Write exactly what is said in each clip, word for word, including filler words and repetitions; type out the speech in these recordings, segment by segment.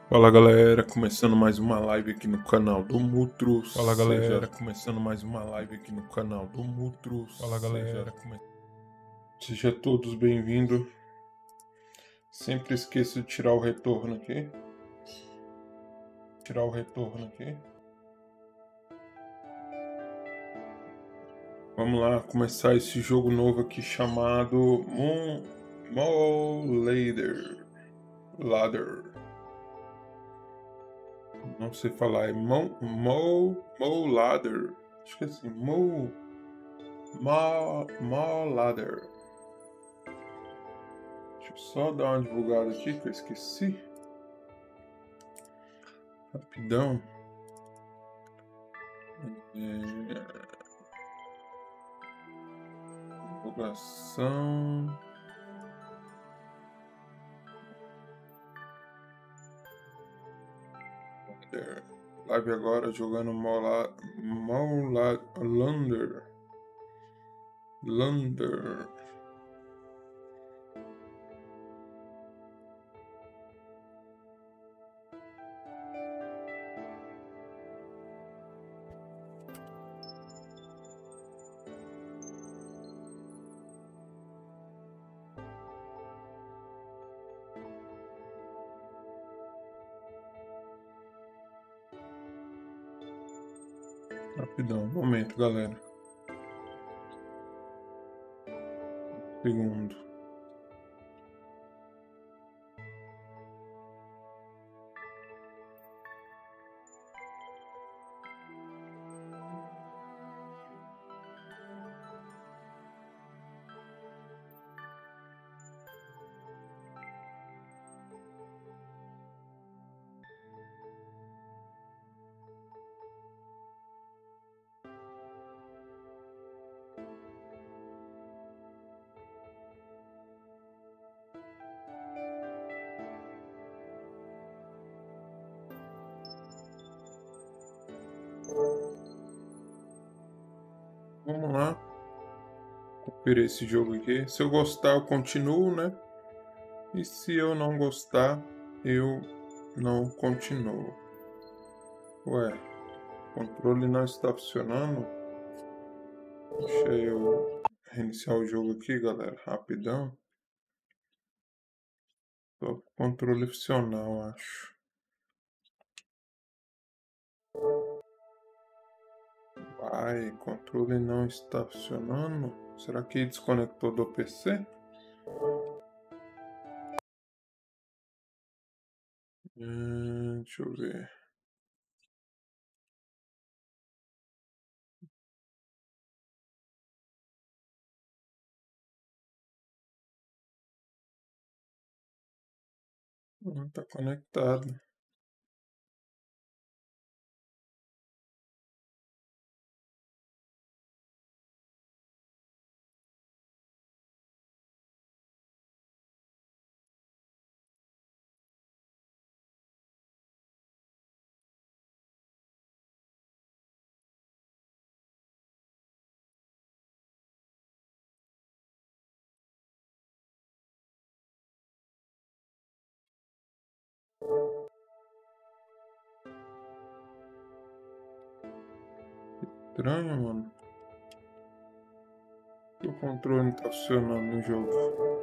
Fala galera, começando mais uma live aqui no canal do Mutros. Fala galera, Seja... começando mais uma live aqui no canal do Mutros. Fala galera, Seja, come... Seja todos bem-vindos. Sempre esqueço de tirar o retorno aqui. Tirar o retorno aqui. Vamos lá, começar esse jogo novo aqui chamado Moon Mo Ladder. Ladder. Não sei falar, é Mo Mo Mo Ladder. Acho que é assim, Mo Mo Mo Ladder. Deixa eu só dar uma divulgada aqui que eu esqueci. Rapidão. É... Divulgação. Live agora jogando Mola... Mola... Lander. Lander. Rapidão, um momento, galera. Um segundo. Vamos lá. Conferir esse jogo aqui. Se eu gostar, eu continuo, né? E se eu não gostar, eu não continuo. Ué, o controle não está funcionando. Deixa eu reiniciar o jogo aqui, galera. Rapidão. Só o controle funcional, acho. Ai, controle não está funcionando. Será que desconectou do P C? Hum, deixa eu ver. Não está conectado. Estranho, mano. O controle não está funcionando no jogo.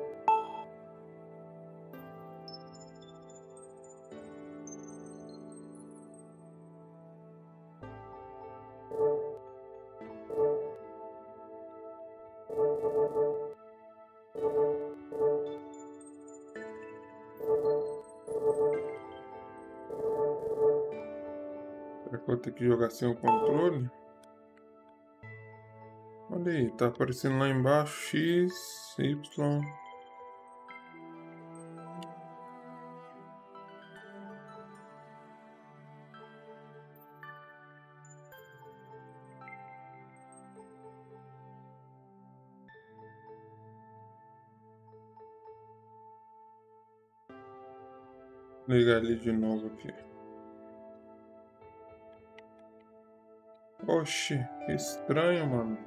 Será que eu vou ter que jogar sem o controle? Olha aí, tá aparecendo lá embaixo X, Y. Vou ligar ele de novo aqui. Oxi, que estranho, mano.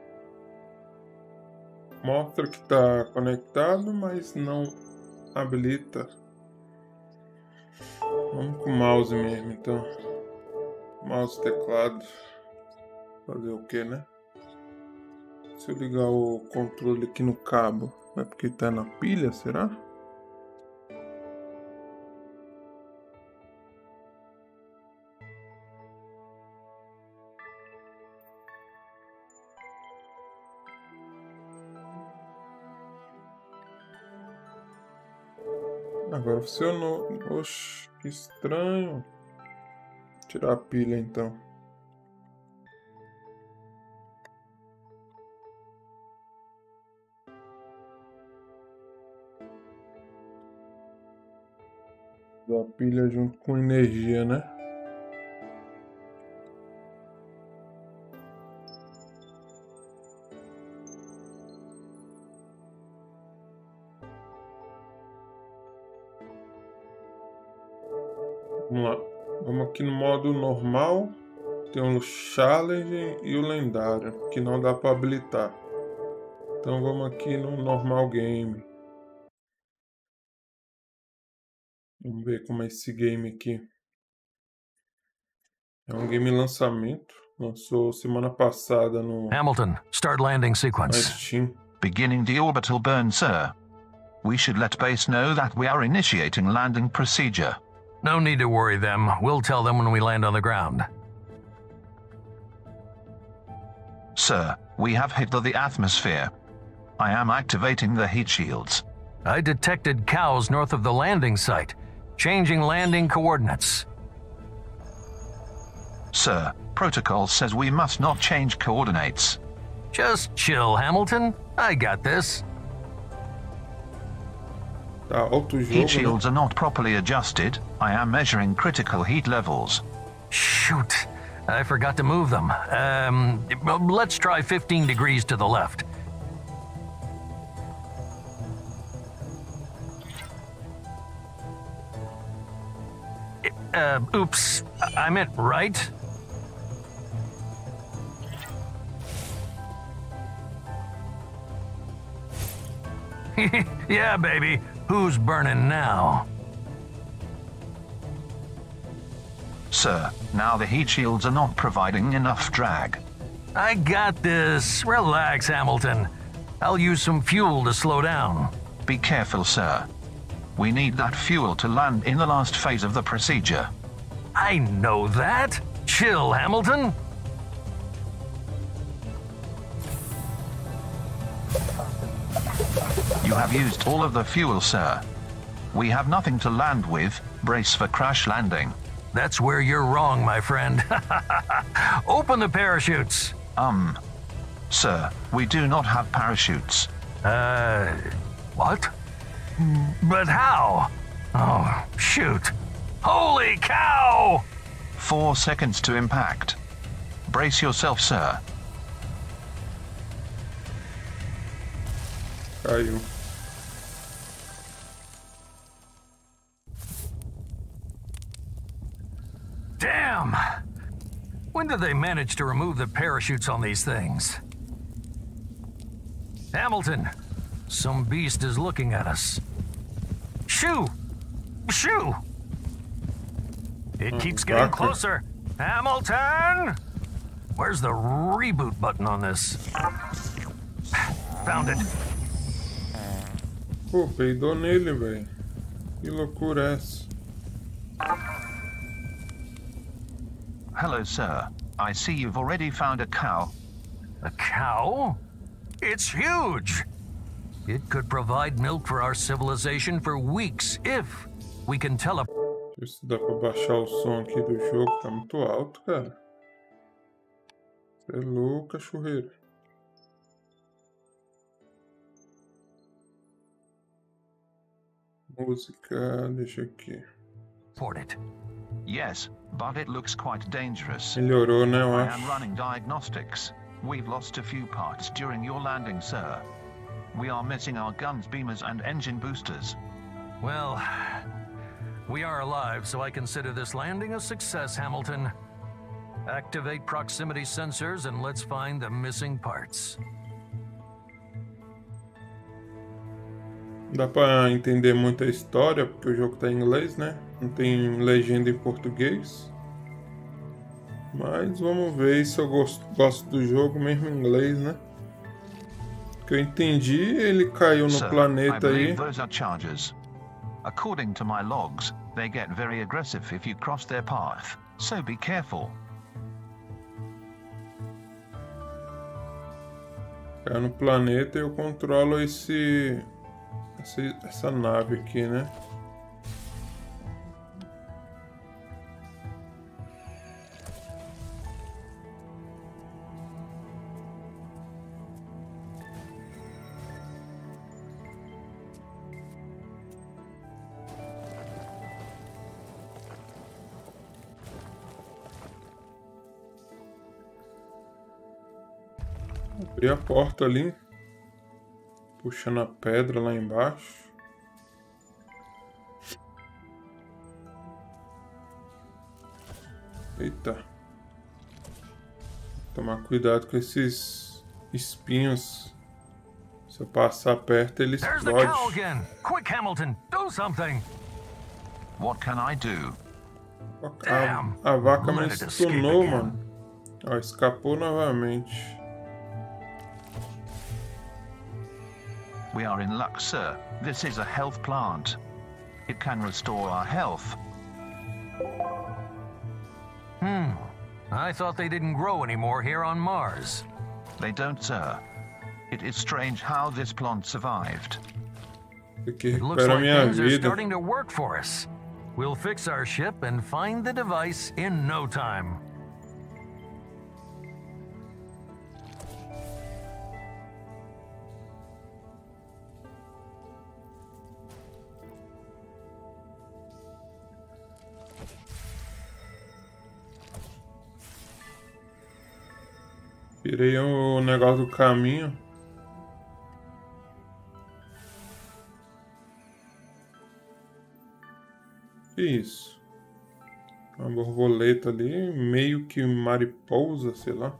Mostra que tá conectado, mas não habilita. Vamos com o mouse mesmo, então. Mouse, teclado. Fazer o que, né? Se eu ligar o controle aqui no cabo, é porque tá na pilha, será? Agora funcionou. Oxe, que estranho. Vou tirar a pilha então. A pilha junto com energia, né? Vamos lá. Vamos aqui no modo normal. Tem o challenge e o lendário, que não dá para habilitar. Então vamos aqui no normal game. Vamos ver como é esse game aqui. É um game lançamento. Lançou semana passada no Hamilton, start landing sequence. Steam. Beginning the orbital burn, sir. We should let base know that we are initiating landing procedure. No need to worry them. We'll tell them when we land on the ground. Sir, we have hit the atmosphere. I am activating the heat shields. I detected cows north of the landing site. Changing landing coordinates. Sir, protocol says we must not change coordinates. Just chill, Hamilton. I got this. Tá alto o jogo, Heat shields né? are not properly adjusted. I am measuring critical heat levels. Shoot. I forgot to move them. Um, let's try fifteen degrees to the left. Uh, oops. I meant right. Yeah, baby. Who's burning now? Sir, now the heat shields are not providing enough drag. I got this. Relax, Hamilton. I'll use some fuel to slow down. Be careful, sir. We need that fuel to land in the last phase of the procedure. I know that. Chill, Hamilton. You have used all of the fuel, sir. We have nothing to land with. Brace for crash landing. That's where you're wrong, my friend. Open the parachutes. Um, sir, we do not have parachutes. Uh, what? But how? Oh, shoot. Holy cow! Four seconds to impact. Brace yourself, sir. Caiu. Damn! When did they manage to remove the parachutes on these things? Hamilton, some beast is looking at us. Shoo! Shoo! It keeps getting Doctor. closer. Hamilton! Where's the reboot button on this? Found it. Pô, peidou nele, velho. Que loucura é essa? Hello, sir. I see you've already found a cow. A cow? It's huge! It could provide milk for our civilization for weeks if we can tele- Deixa eu ver se dá pra baixar o som aqui do jogo. Tá muito alto, cara. Você é louco, cachorreiro. Música, deixa aqui. Port it. Yes, but it looks quite dangerous. Melhorou, né, eu I acho. am running diagnostics. We've lost a few parts during your landing, sir. We are missing our guns, beamers, and engine boosters. Well, we are alive, so I consider this landing a success, Hamilton. Activate proximity sensors and let's find the missing parts. dá pra entender muita história, porque o jogo tá em inglês, né? Não tem legenda em português. Mas vamos ver se eu gosto, gosto do jogo mesmo em inglês, né? Que eu entendi, ele caiu no Sir, planeta I aí. believe those are chargers. According to my logs, they get very aggressive if you cross their path, so be careful. Caiu no planeta e eu controlo esse, essa, essa nave aqui, né? Abri a porta ali, puxando a pedra lá embaixo. Eita. Tomar cuidado com esses espinhos. Se eu passar perto, ele There's the cow explode. again. Quick, Hamilton, do something. What can I do? A, a vaca me Let it escape stunou, again. mano. Ó, escapou novamente. We are in luck, sir. This is a health plant. It can restore our health. Hmm. I thought they didn't grow anymore here on Mars. They don't, sir. It is strange how this plant survived. Isso aqui It looks recupera like minha things are vida. starting to work for us. We'll fix our ship and find the device in no time. Tirei o negócio do caminho. Que isso? Uma borboleta ali, meio que mariposa, sei lá.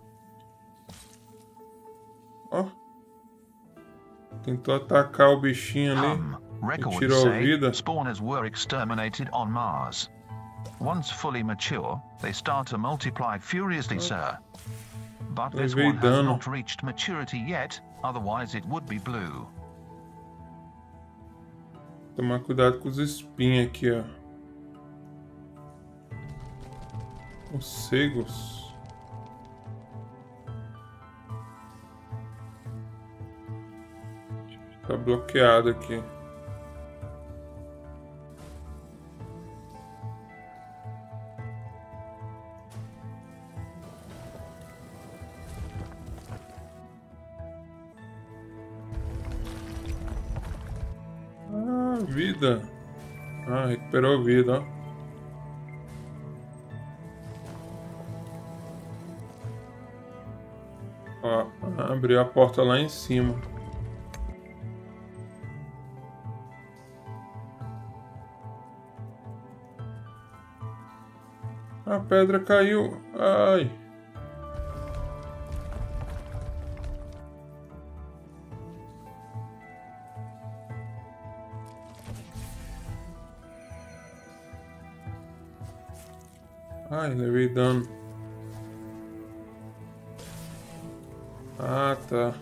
Ó. Tentou atacar o bichinho ali. Hum, E records tirou a say vida. spawners were exterminated on Mars. Once fully mature, they start to multiply furiously, sir. But this Levei one has dano. not reached maturity yet, otherwise it would be blue. Tomar cuidado com os espinhos aqui, ó. Os cegos. Tá bloqueado aqui. Ah, vida. Ah, recuperou vida, ó. Ó, abriu a porta lá em cima. A pedra caiu. Ai. Ai, levei dano. Ah, tá.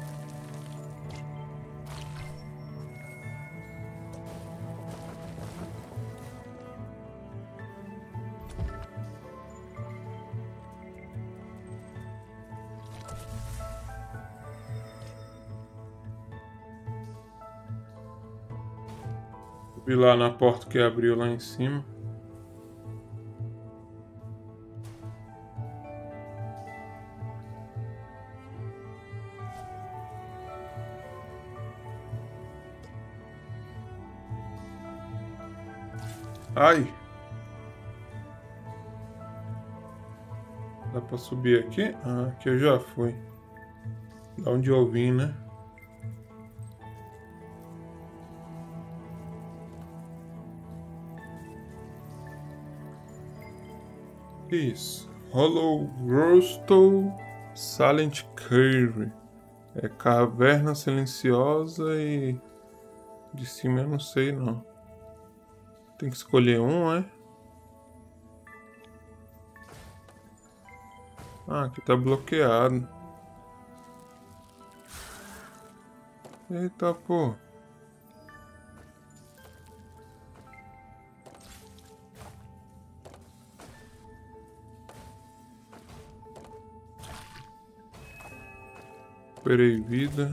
Vi lá na porta que abriu lá em cima. Ai! Dá pra subir aqui? Ah, aqui eu já fui. Da onde eu vim, né? Isso. Hollow Grotto Silent Cave. É caverna silenciosa e De cima eu não sei não. Tem que escolher um, é? Ah, aqui tá bloqueado. Eita, pô. Recuperei vida.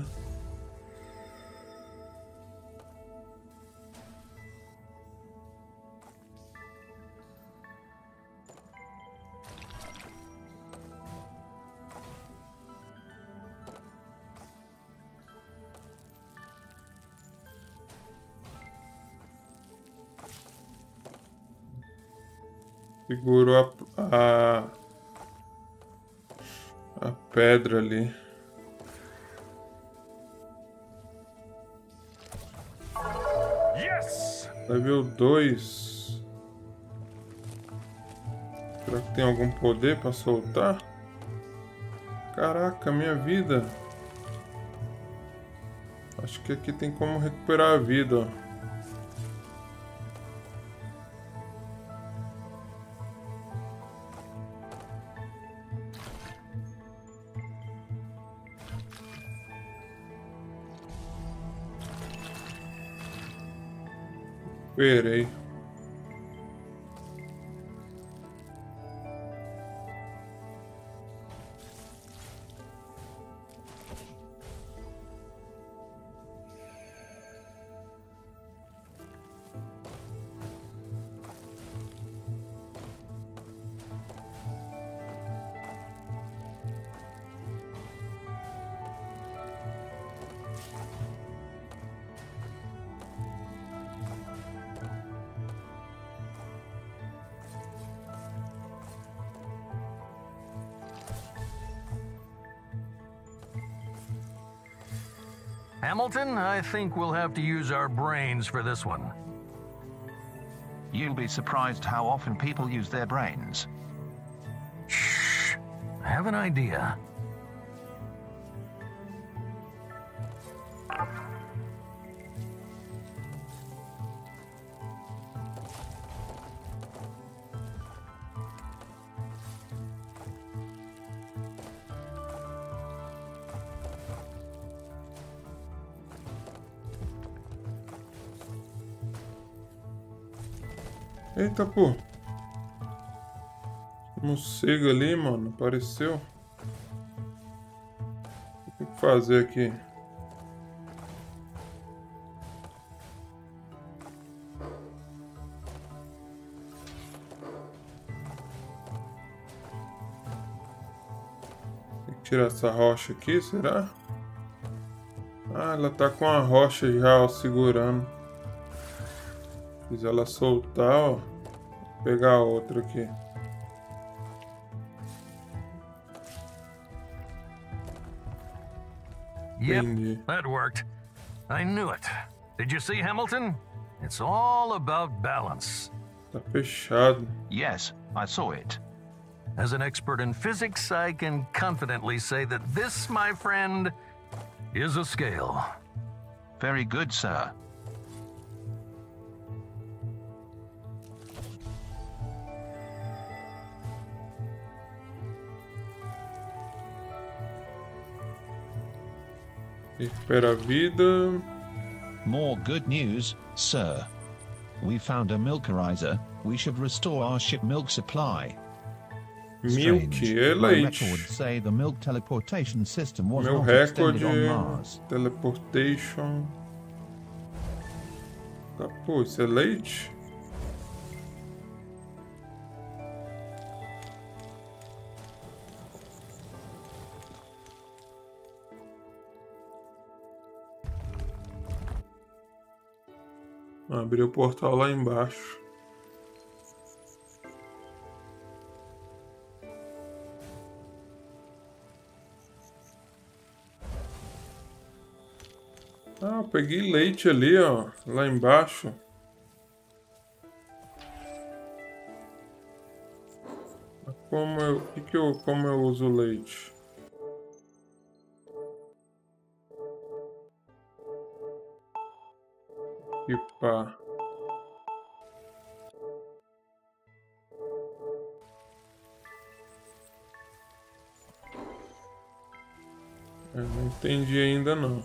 Segurou a, a, a pedra ali. Yes! Level dois. Será que tem algum poder para soltar? Caraca, minha vida. Acho que aqui tem como recuperar a vida, ó. Recuperei. Hamilton, I think we'll have to use our brains for this one. You'll be surprised how often people use their brains. Shh. I have an idea. Eita, pô. Morcego ali, mano. Apareceu. O que tem que fazer aqui? Tem que tirar essa rocha aqui, será? Ah, ela tá com a rocha já, ó, segurando. Fiz ela soltar, ó. Vou pegar outra aqui. Yep, Entendi. that worked. I knew it. Did you see, Hamilton? It's all about balance. Tá fechado. Yes, I saw it. As an expert in physics, I can confidently say that this, my friend, is a scale. Very good, sir. Recupera a vida. More good news, sir. We found a milkerizer. We should restore our ship milk supply. Milk Strange. é My leite. records say the milk teleportation system was Meu not recorde extended on é Mars. teleportation. Tá, pô, isso é leite? Abriu o portal lá embaixo. Ah, eu peguei leite ali, ó, lá embaixo. Como eu, que que eu, como eu uso leite? equipar. Eu não entendi ainda não.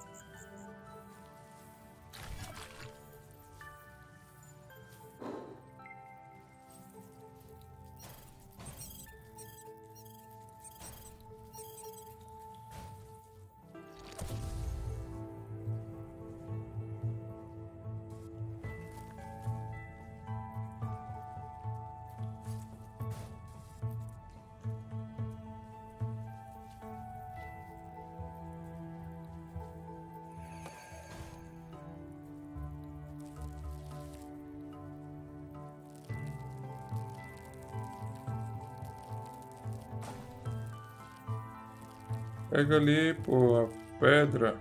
Pega ali, pô, a pedra.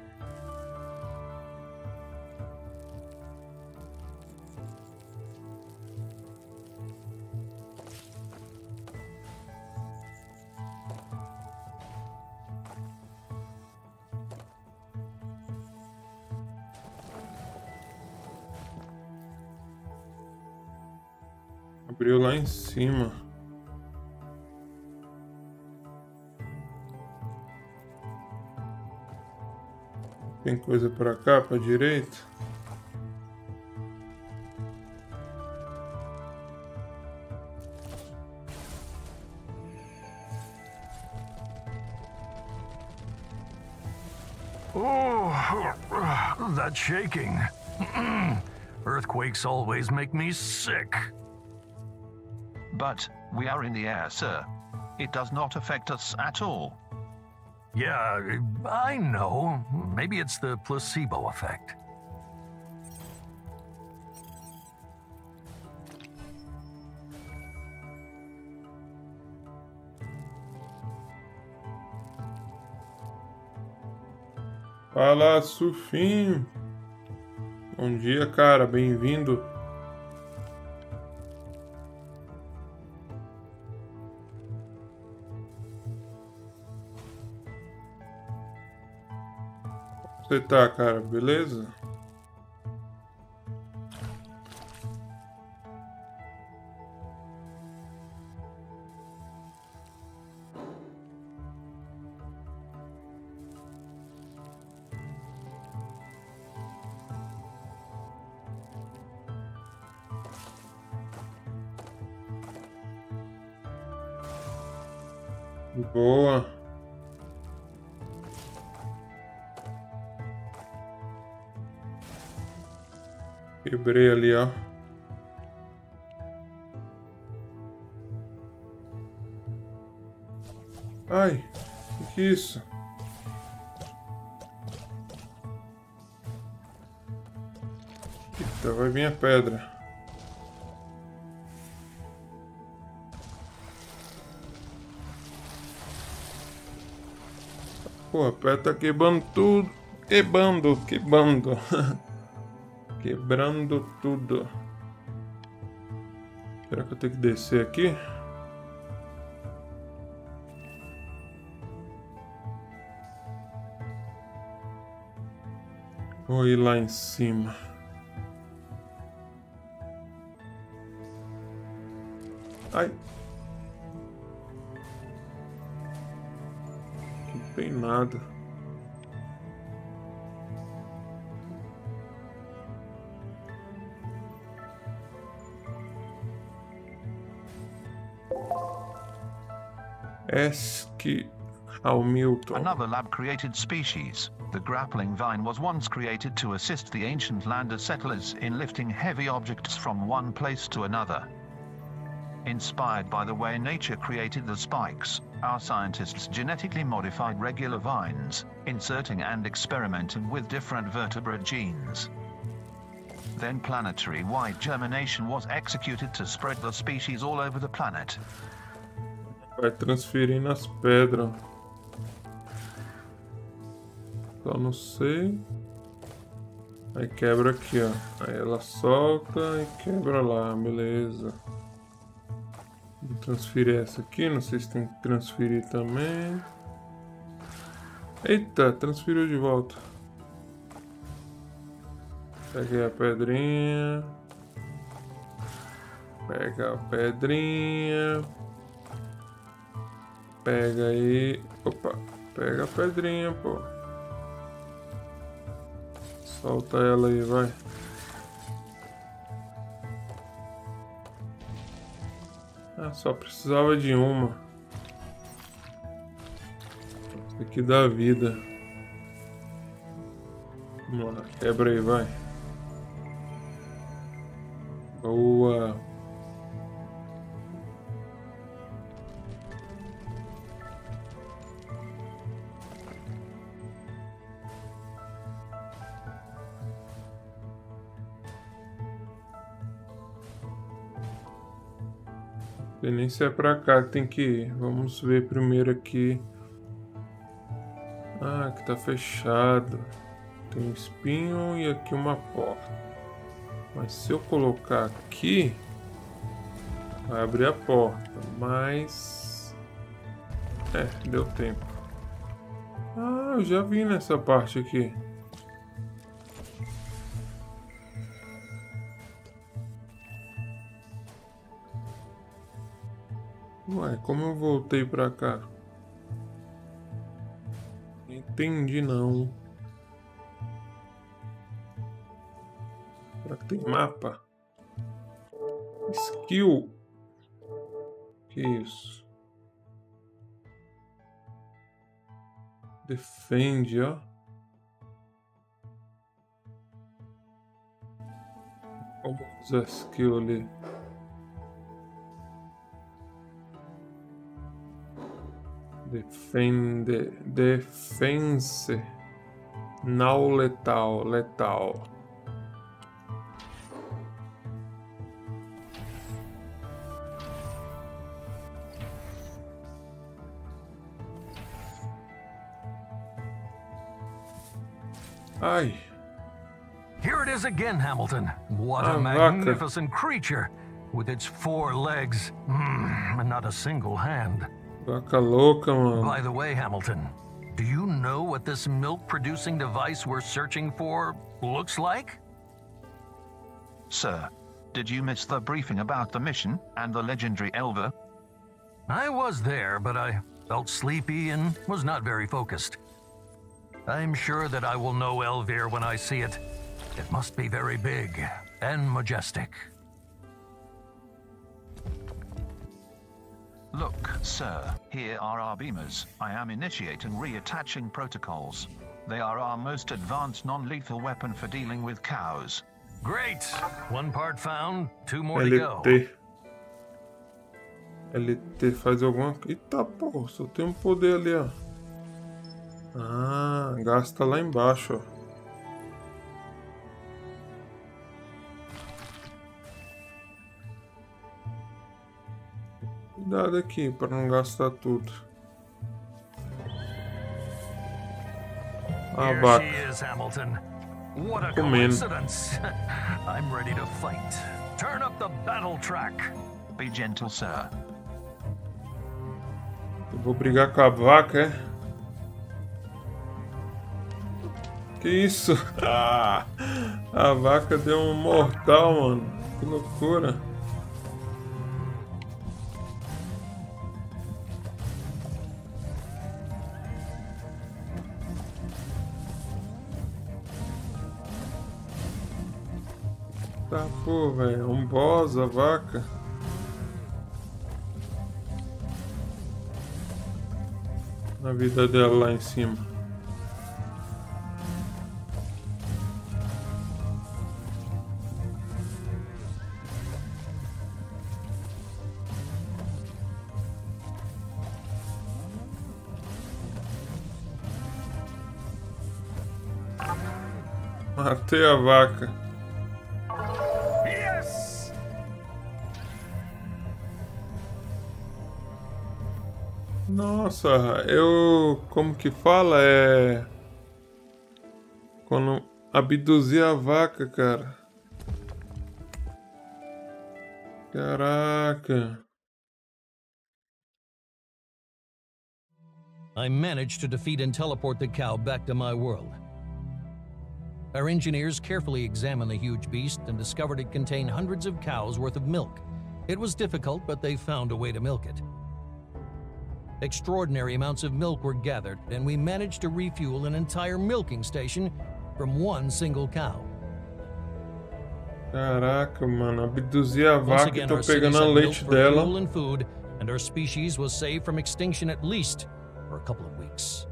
Abriu lá em cima. Tem coisa pra cá, pra direita? Oh, that's shaking. Earthquakes always make me sick. But we are in the air, sir. It does not affect us at all. Yeah, I know. Maybe it's the placebo effect. Fala, Sufinho. Bom dia, cara. Bem-vindo. Você tá, cara? Beleza? Boa. Quebrei ali, ó. Ai, o que é isso? Eita, vai vir a pedra. Pô, a pedra tá quebrando tudo. Quebrando, quebrando. Quebrando tudo. Será que eu tenho que descer aqui? Vou ir lá em cima. Ai. Não tem nada. Ask Hamilton. Another lab-created species. The grappling vine was once created to assist the ancient lander settlers in lifting heavy objects from one place to another. Inspired by the way nature created the spikes, our scientists genetically modified regular vines, inserting and experimenting with different vertebrate genes. Then planetary-wide germination was executed to spread the species all over the planet. Vai transferir nas pedras. Só não sei. Aí quebra aqui, ó. Aí ela solta e quebra lá, beleza. Vou transferir essa aqui, não sei se tem que transferir também. Eita, transferiu de volta. Peguei a pedrinha. Pega a pedrinha. Pega aí. Opa. Pega a pedrinha, pô. Solta ela aí, vai. Ah, só precisava de uma. Isso aqui dá vida. Vamos lá, quebra aí, vai. Boa. Não sei nem se é pra cá que tem que ir. Vamos ver primeiro aqui. Ah, aqui tá fechado. Tem um espinho e aqui uma porta. Mas se eu colocar aqui, vai abrir a porta. Mas... é, deu tempo. Ah, eu já vim nessa parte aqui. Ué, como eu voltei pra cá? Entendi não. Será que tem mapa? Skill. Que isso? Defende, ó. Como usar skill ali? Defende, defense, não letal, letal. Ai. Here it is again, Hamilton. What Ah, a vaca. magnificent creature, with its four legs, mm, and not a single hand. Vaca louca, mano. By the way, Hamilton, do you know what this milk-producing device we're searching for looks like? Sir, did you miss the briefing about the mission and the legendary Elver? I was there, but I felt sleepy and was not very focused. I'm sure that I will know Elvir when I see it. It must be very big and majestic. Look, sir, here are our beamers. I am initiating reattaching protocols. They are our most advanced non-lethal weapon for dealing with cows. Great! One part found, two more to L go. T. L T faz alguma... Eita, pô, só tem um poder ali, ó. Ah, gasta lá embaixo, ó. Cuidado aqui para não gastar tudo. A Here vaca. she is, Hamilton. What a Comendo. coincidence. I'm ready to fight. Turn up the battle track. Be gentle, sir. Eu vou brigar com a vaca, é? Que isso? Ah, a vaca deu um mortal, mano. Que loucura. Tá, pô, velho. Um boss, a vaca. Na vida dela lá em cima. Matei a vaca. Yes! Nossa, eu... Como que fala? É... Quando abduzir a vaca, cara. Caraca. I managed to defeat and teleport the cow back to my world. Our engineers carefully examined the huge beast and discovered it contained hundreds of cows worth of milk. It was difficult, but they found a way to milk it. Extraordinary amounts of milk were gathered, and we managed to refuel an entire milking station from one single cow. Caraca, mano, abduzi a Once vaca e again, tô our city pegando a sent milk leite for dela. fuel and food, and our species was saved from extinction at least for a couple of weeks.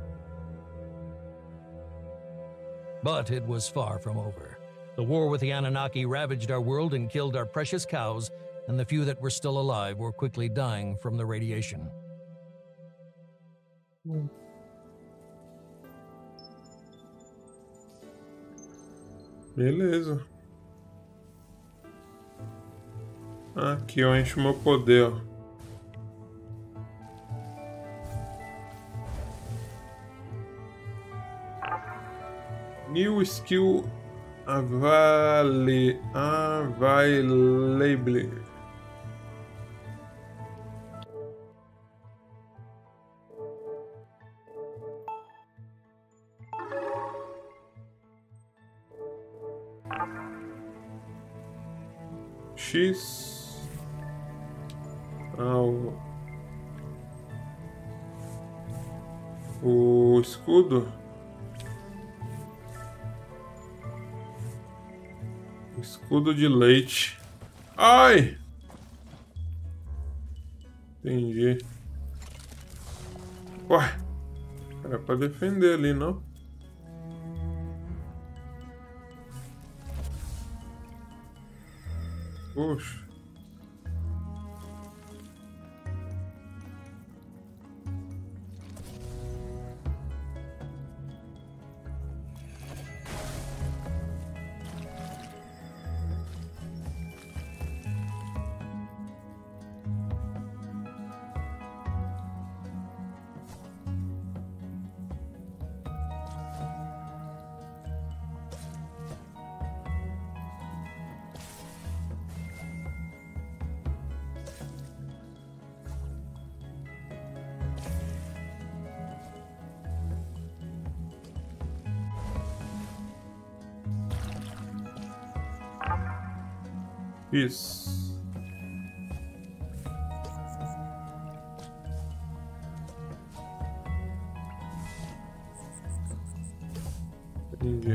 But it was far from over. The war with the Anunnaki ravaged our world and killed our precious cows, and the few that were still alive were quickly dying from the radiation. Beleza. Aqui eu encho meu poder, ó. New skill avale, available. X. Ah, o... o escudo. Escudo de leite. Ai! Entendi. Ué, era pra defender ali, não? Poxa. Isso. Entendi.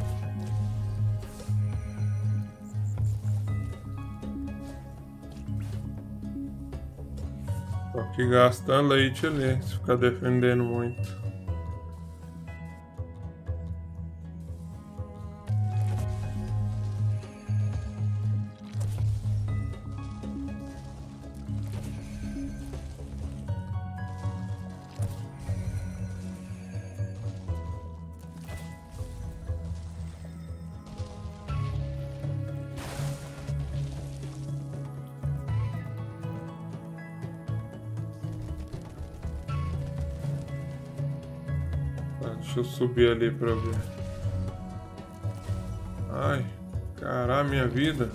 Só que gasta leite ali, se ficar defendendo muito. Deixa eu subir ali pra ver. Ai, caralho, minha vida.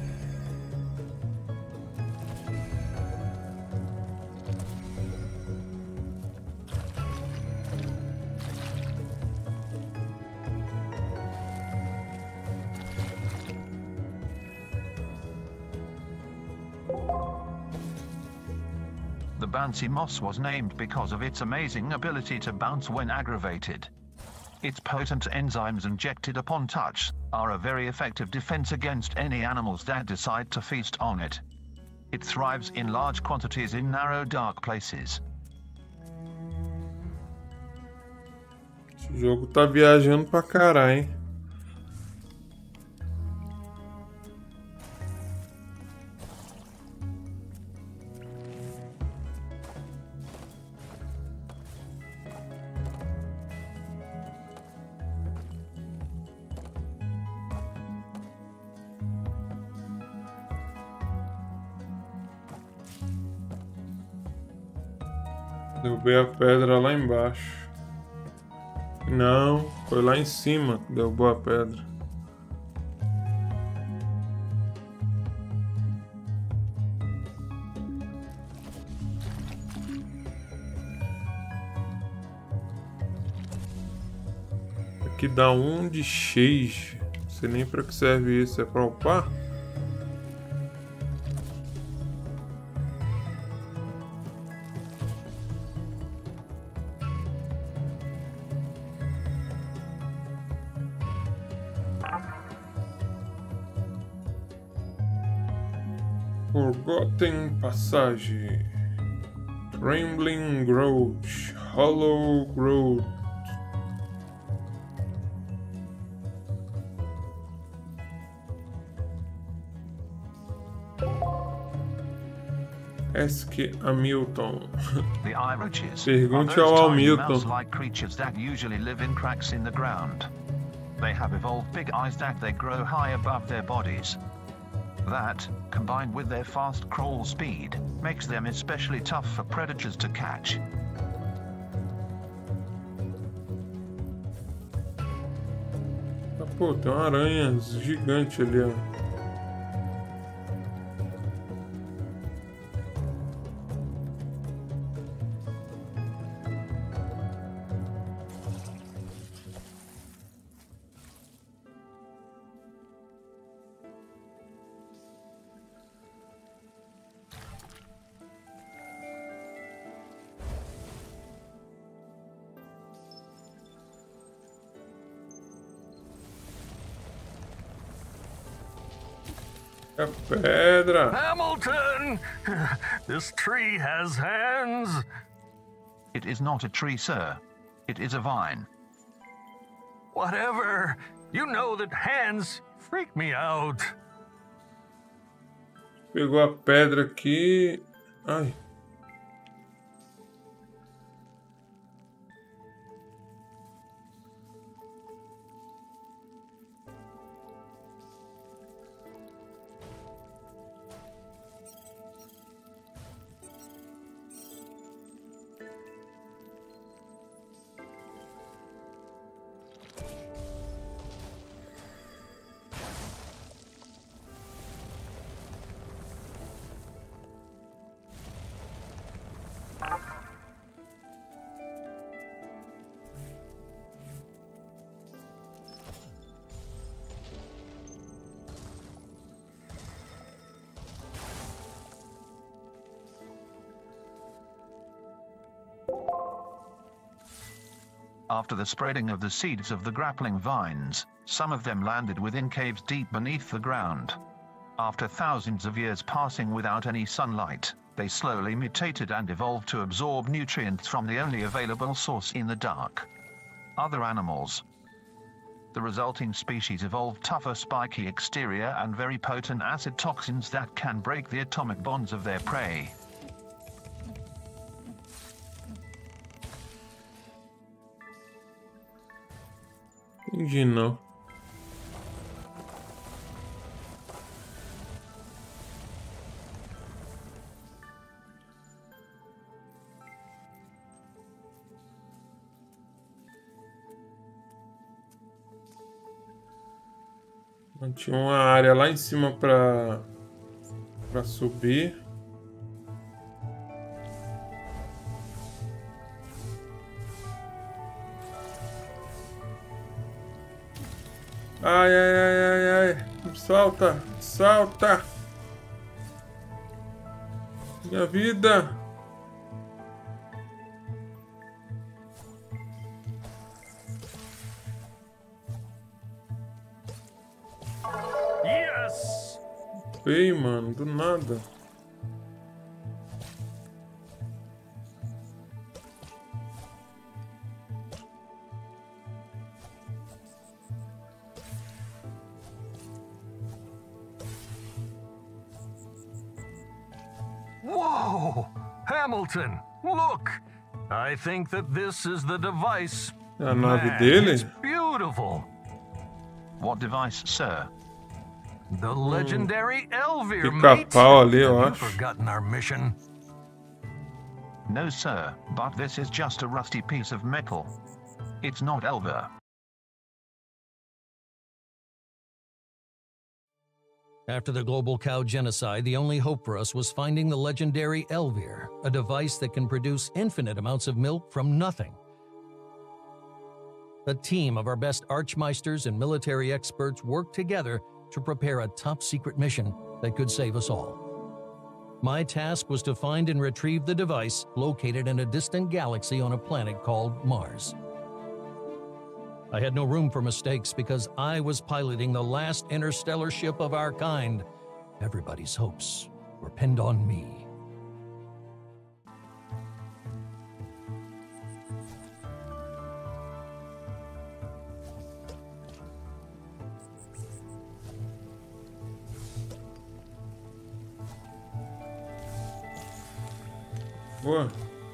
The bouncy moss was named because of its amazing ability to bounce when aggravated. Its potent enzymes injected upon touch are a very effective defense against any animals that decide to feast on it. It thrives in large quantities in narrow, dark places. Esse jogo tá viajando pra caralho, hein? Derrubei a pedra lá embaixo. Não, foi lá em cima que derrubou a pedra. aqui dá um de Chase. Não sei nem pra que serve isso. É pra upar? Forgotten Passage, Trembling Grove, Hollow Grove. Ask Hamilton. The Iroches Pergunte are those ao tiny Hamilton. mouse-like creatures that usually live in cracks in the ground. They have evolved big eyes that they grow high above their bodies. That, combined with their fast crawl speed, makes them especially tough for predators to catch. Ah, pô, tem uma aranha gigante ali, ó. A pedra. Hamilton! This tree has hands. It is not a tree, sir. It is a vine. Whatever. You know that hands freak me out. Pegou a pedra aqui. Ai. After the spreading of the seeds of the grappling vines, some of them landed within caves deep beneath the ground. After thousands of years passing without any sunlight, they slowly mutated and evolved to absorb nutrients from the only available source in the dark: other animals. The resulting species evolved tougher, spiky exterior and very potent acid toxins that can break the atomic bonds of their prey. Entendi, não. Tinha uma área lá em cima para para subir. Ai, ai, ai, ai, ai. Salta, salta. Minha vida. Yes! Ei, mano, do nada. Whoa! Hamilton, look! I think that this is the device. É a nave Man, dele? it's beautiful. What device, sir? The legendary Elvir, Pica-pau mate. ali, eu Have you acho. forgotten our mission? No, sir, but this is just a rusty piece of metal. It's not Elver. After the global cow genocide, the only hope for us was finding the legendary Elvir, a device that can produce infinite amounts of milk from nothing. A team of our best archmeisters and military experts worked together to prepare a top-secret mission that could save us all. My task was to find and retrieve the device located in a distant galaxy on a planet called Mars. I had no room for mistakes because I was piloting the last interstellar ship of our kind. Everybody's hopes were pinned on me. Boa.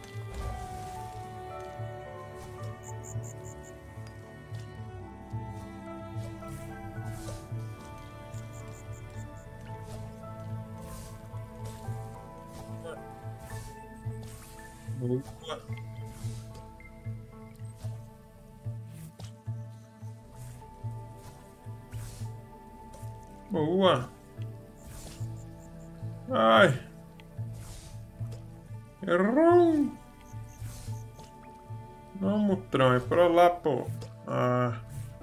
Boa. Boa. Ai. Errou! Não, Mutrão, é pra lá, pô. Ah.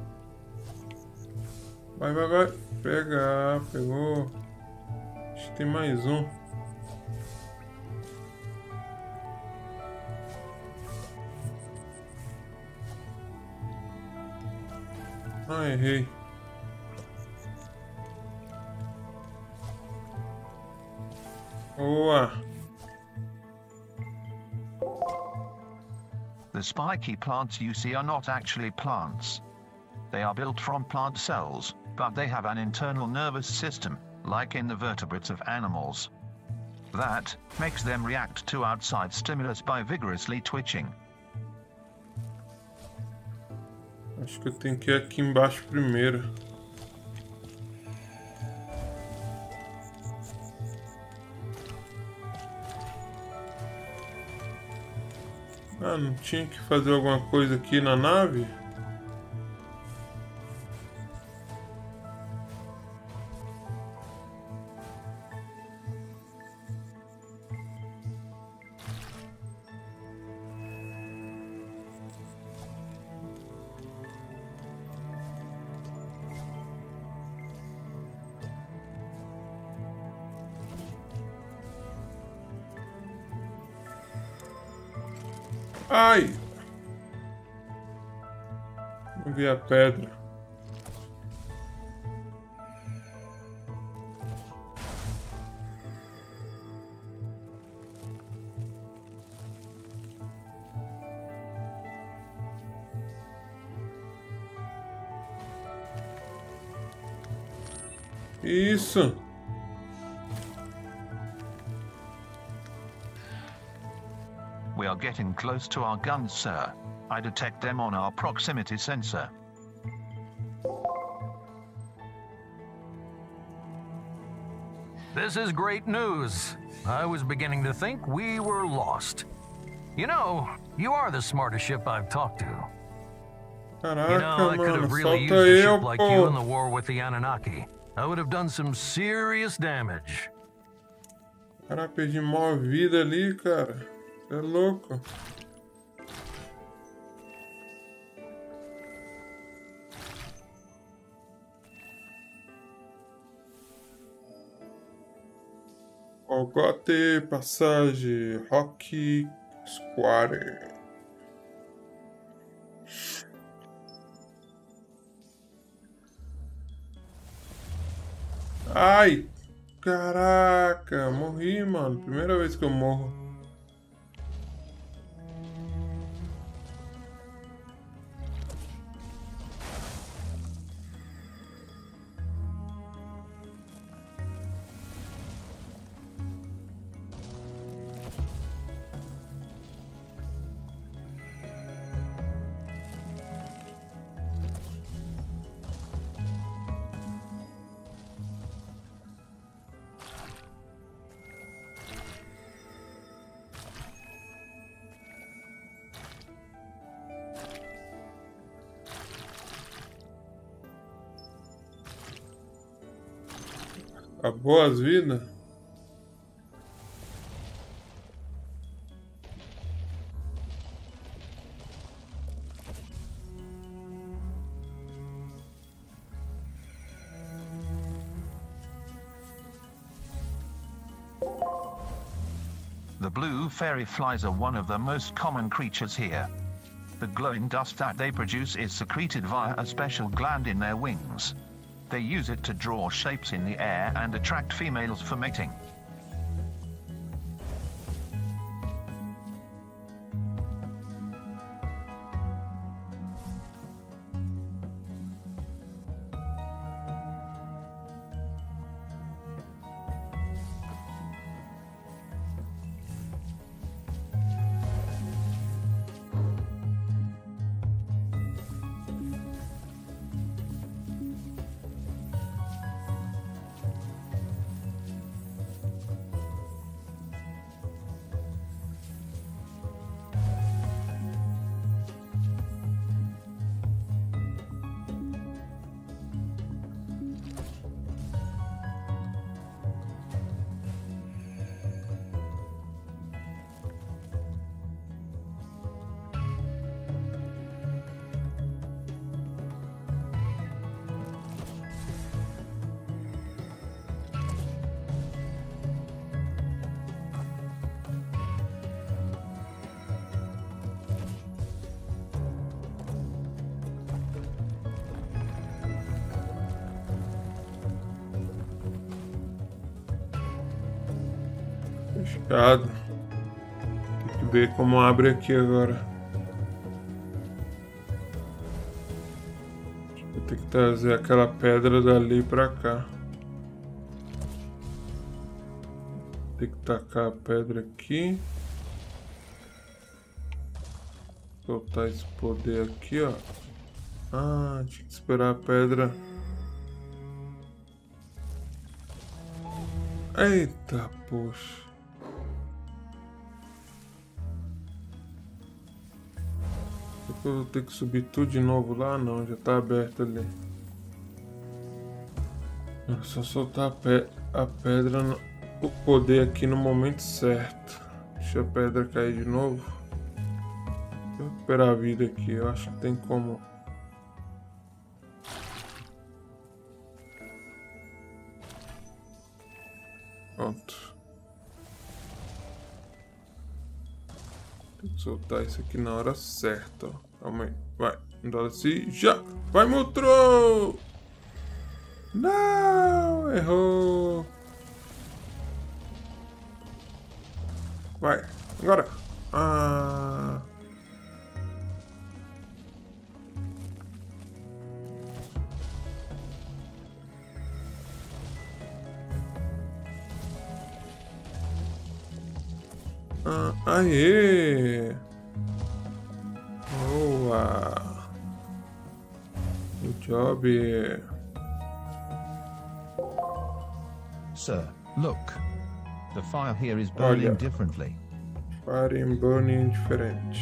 Vai, vai, vai. Pegar, pegou. Acho que tem mais um. Ah, errei. Boa. The spiky plants you see are not actually plants. They are built from plant cells, but they have an internal nervous system, like in the vertebrates of animals. That makes them react to outside stimulus by vigorously twitching. Acho que eu tenho que ir aqui embaixo primeiro. Ah, não tinha que fazer alguma coisa aqui na nave? Ai! Não vi a pedra. Isso! We are getting close to our guns, sir. I detect them on our proximity sensor. This is great news. I was beginning to think we were lost. You know, you are the smartest ship I've talked to. Caraca, You know, I could mano, have really used solta a eu, ship like you in the pô. war with the Anunnaki. I would have done some serious damage. Caraca, perdi mó vida ali, cara. Você é louco. Ogote, passagem, Rock Square. Ai, caraca, morri, mano. Primeira vez que eu morro. Acabou as vidas? The blue fairy flies are one of the most common creatures here. The glowing dust that they produce is secreted via a special gland in their wings. They use it to draw shapes in the air and attract females for mating. Fechado. Tem que ver como abre aqui agora. Vou ter que trazer aquela pedra dali pra cá. Tem que tacar a pedra aqui. Soltar esse poder aqui, ó. Ah, tinha que esperar a pedra. Eita, poxa. Eu vou ter que subir tudo de novo lá? Não, já tá aberto ali. É só soltar a, pe a pedra, no o poder aqui no momento certo. Deixa a pedra cair de novo. Vou recuperar a vida aqui, eu acho que tem como. Pronto. Tem que soltar isso aqui na hora certa, ó. Calma aí. Vai. Andar assim. Já. Vai, Mutro! Não! Errou. Vai. Agora. Ah. Ah, aê! Boa! Good job! Sir, look. The fire here is burning Olha. differently. Fire and burning diferente.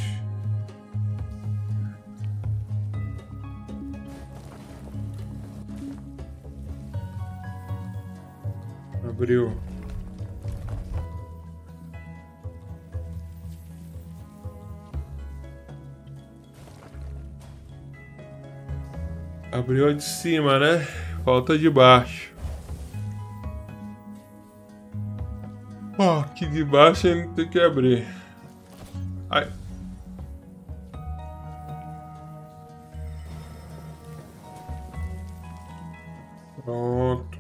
Abriu. Abriu a de cima, né? Falta de baixo. Ó, aqui de baixo ainda tem que abrir. Ai. Pronto.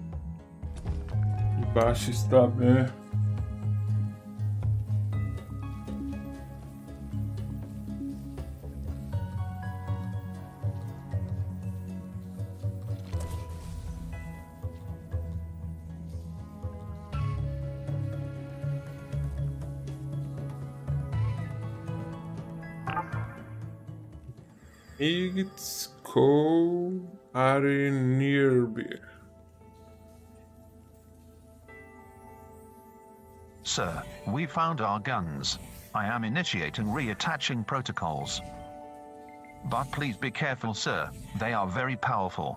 De baixo está aberto. It's cold are nearby. Sir, we found our guns. I am initiating reattaching protocols. But please be careful, sir. They are very powerful.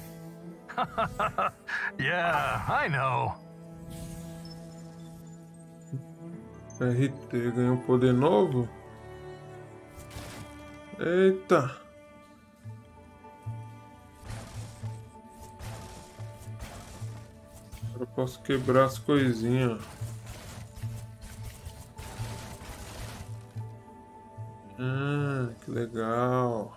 Yeah, I know. R T ganhou um poder novo? Eita! Agora eu posso quebrar as coisinhas. Ah, que legal.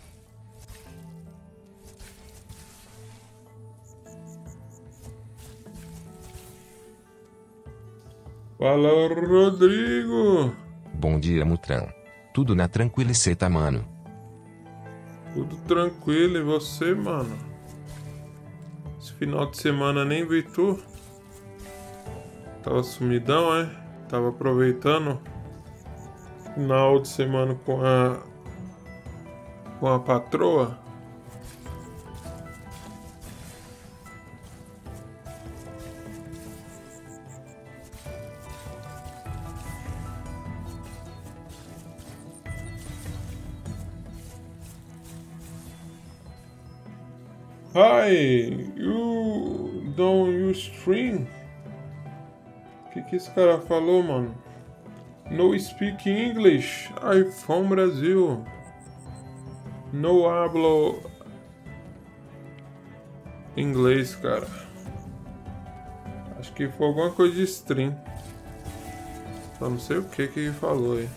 Fala, Rodrigo. Bom dia, Mutran. Tudo na tranquiliceta, mano. Tudo tranquilo, e você, mano? Esse final de semana nem vi tu. Tava sumidão, é? Tava aproveitando final de semana com a com a patroa. Hi, you don't use stream? Que que esse cara falou, mano? No speak English. iPhone Brasil. No hablo inglês, cara. Acho que foi alguma coisa de stream. Só não sei o que que ele falou aí.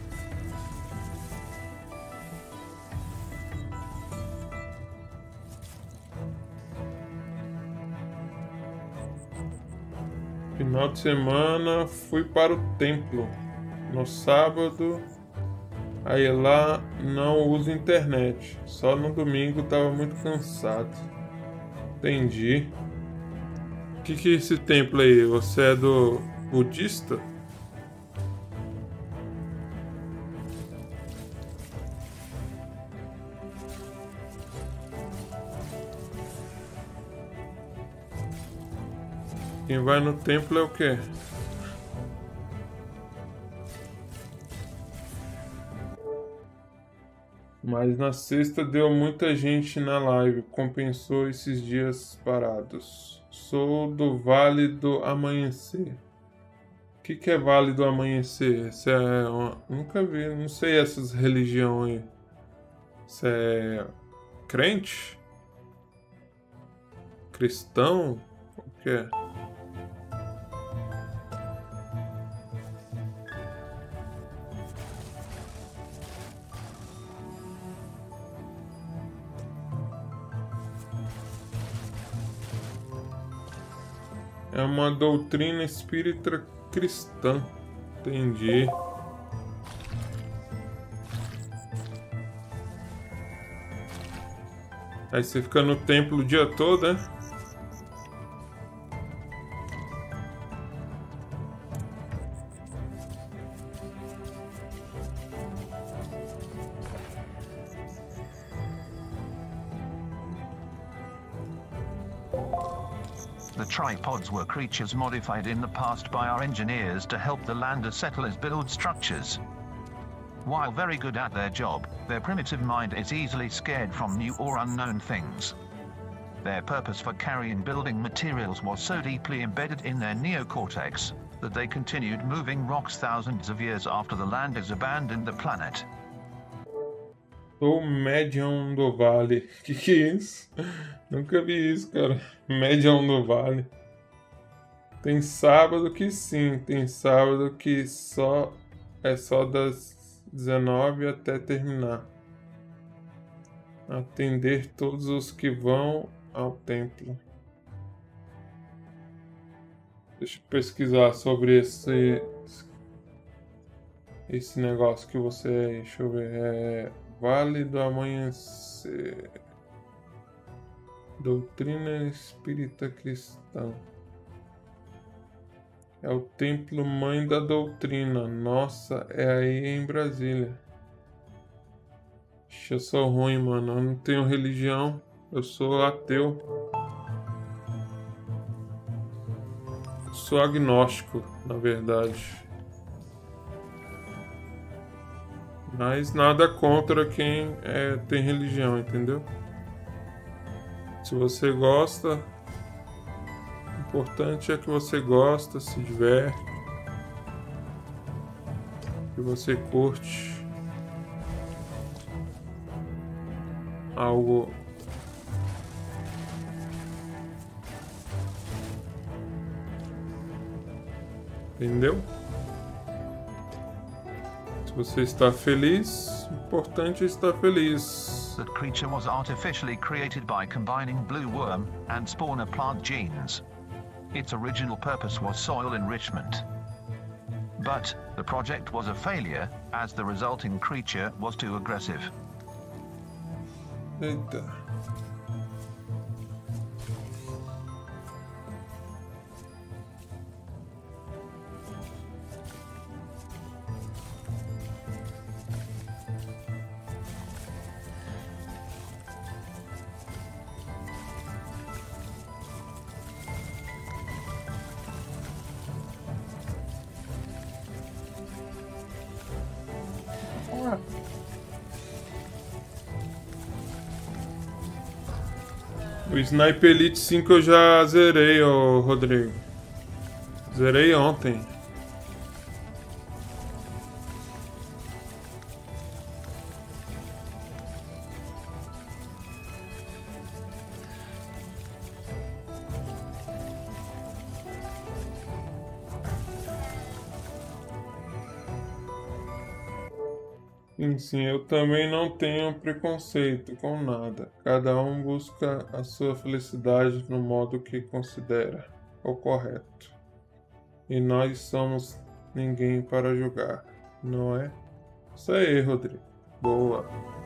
Final de semana fui para o templo no sábado, aí lá não uso internet, só no domingo tava muito cansado. Entendi. O que que é esse templo aí? Você é do budista? Quem vai no templo é o quê? Mas na sexta deu muita gente na live, compensou esses dias parados. Sou do Vale do Amanhecer. O que, que é Vale do Amanhecer? Essa é uma... Nunca vi, não sei essas religiões aí. Você é crente? Cristão? O que é? É uma doutrina espírita cristã. Entendi. Aí você fica no templo o dia todo, né? The tripods were creatures modified in the past by our engineers to help the lander settlers build structures. While very good at their job, their primitive mind is easily scared from new or unknown things. Their purpose for carrying building materials was so deeply embedded in their neocortex that they continued moving rocks thousands of years after the landers abandoned the planet. Sou médium do Vale. Que que é isso? Nunca vi isso, cara. Médium do Vale. Tem sábado que sim, tem sábado que só é só das dezenove até terminar. Atender todos os que vão ao templo. Deixa eu pesquisar sobre esse esse negócio que você, deixa eu ver, é Vale do Amanhecer. Doutrina Espírita Cristã. É o templo mãe da doutrina. Nossa, é aí em Brasília. Ixi, eu sou ruim, mano. Eu não tenho religião. Eu sou ateu. Sou agnóstico, na verdade. Mas nada contra quem é, tem religião, entendeu? Se você gosta, o importante é que você gosta, se diverte, que você curte algo entendeu? Se você está feliz, importante é estar feliz. That creature was artificially created by combining blue worm and spawner plant genes. Its original purpose was soil enrichment. But the project was a failure, as the resulting creature was too aggressive. Eita. O Sniper Elite cinco eu já zerei, ô Rodrigo. Zerei ontem. Sim, sim, eu também não tenho preconceito com nada. Cada um busca a sua felicidade no modo que considera o correto. E nós somos ninguém para julgar, não é? Isso aí, Rodrigo. Boa.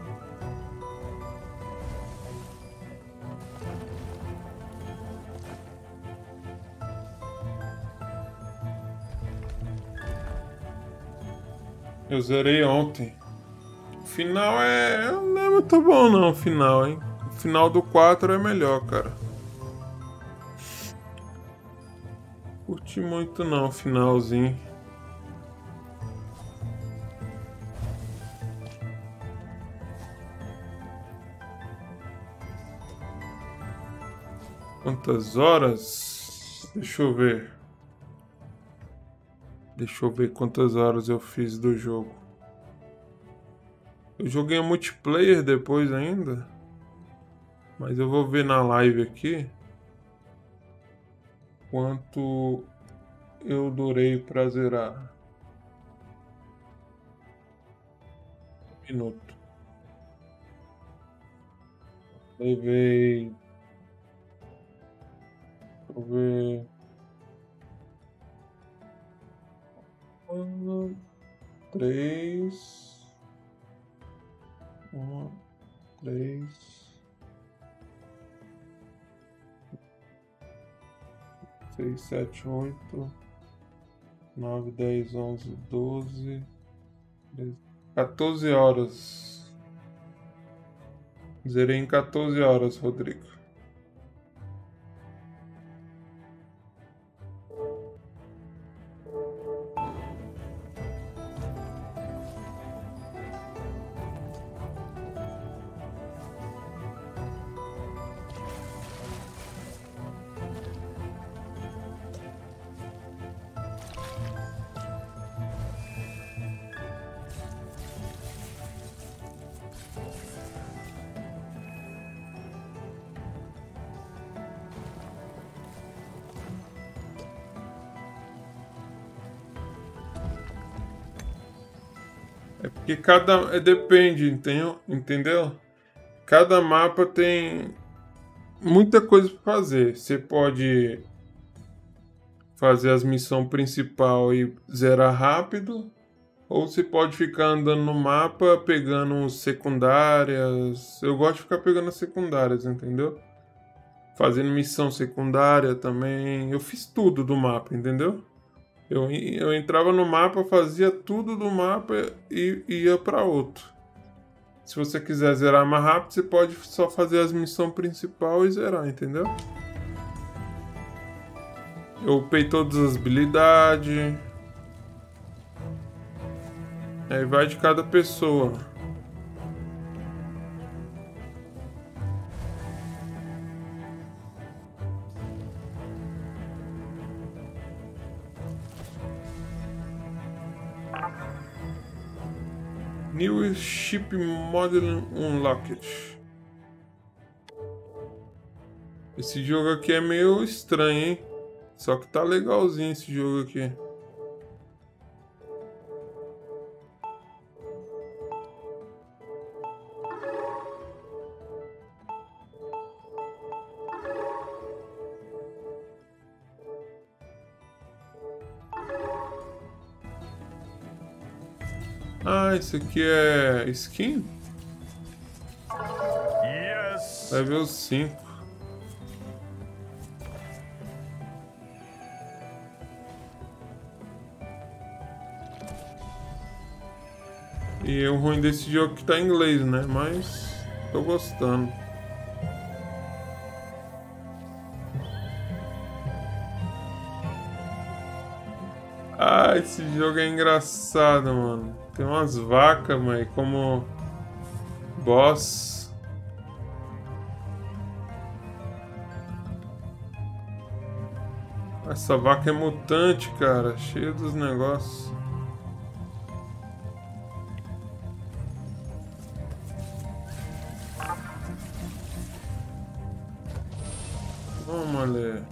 Eu zerei ontem. O final é... não é muito bom não, o final, hein? O final do quatro é melhor, cara. Curti muito não o finalzinho. Quantas horas? Deixa eu ver. Deixa eu ver quantas horas eu fiz do jogo. Eu joguei um multiplayer depois ainda. Mas eu vou ver na live aqui quanto eu durei pra zerar. Um minuto. Levei... Deixa eu ver... Um, três... Um, três... Seis, sete, oito... Nove, dez, onze, doze... quatorze horas. Zerei em quatorze horas, Rodrigo. É porque cada... é, depende, entendeu? entendeu? Cada mapa tem muita coisa para fazer. Você pode fazer as missões principal e zerar rápido. Ou você pode ficar andando no mapa pegando secundárias. Eu gosto de ficar pegando as secundárias, entendeu? Fazendo missão secundária também. Eu fiz tudo do mapa, entendeu? Eu, eu entrava no mapa, fazia tudo do mapa e ia para outro. Se você quiser zerar mais rápido, você pode só fazer as missões principais e zerar, entendeu? Eu upei todas as habilidades. Aí vai de cada pessoa. New Ship Model Unlocked. Esse jogo aqui é meio estranho, hein? Só que tá legalzinho esse jogo aqui. Ah, esse aqui é skin? Yes. Level cinco. E o ruim desse jogo é que tá em inglês, né? Mas tô gostando. Ah, esse jogo é engraçado, mano. Tem umas vacas, mãe, como boss. Essa vaca é mutante, cara. Cheia dos negócios. Vamos ler.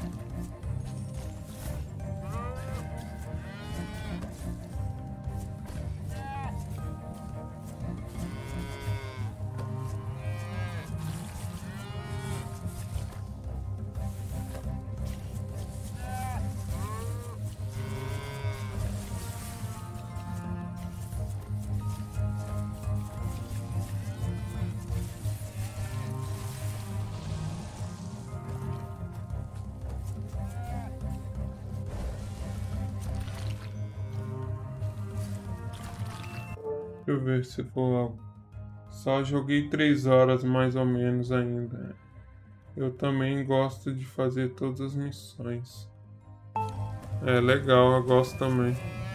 Deixa eu ver se for algo. Só joguei três horas mais ou menos ainda. Eu também gosto de fazer todas as missões. É legal, eu gosto também.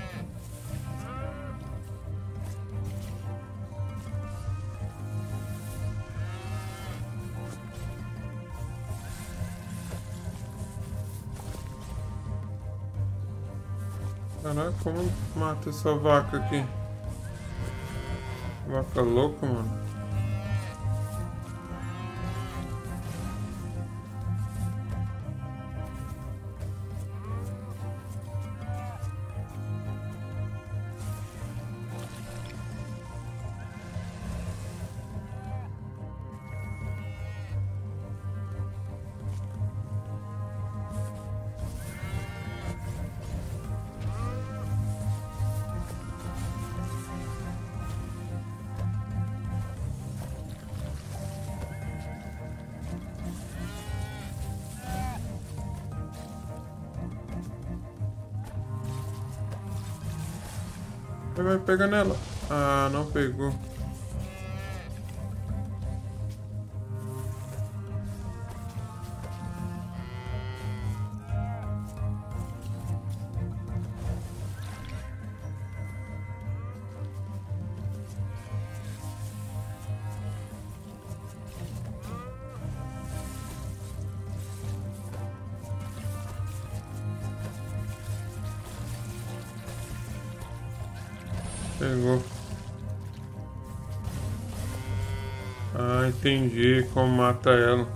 Caraca, como mata essa vaca aqui? Vaca louca, mano. Vai pegar nela. Ah, não pegou. Pegou. Ah, entendi como mata ela.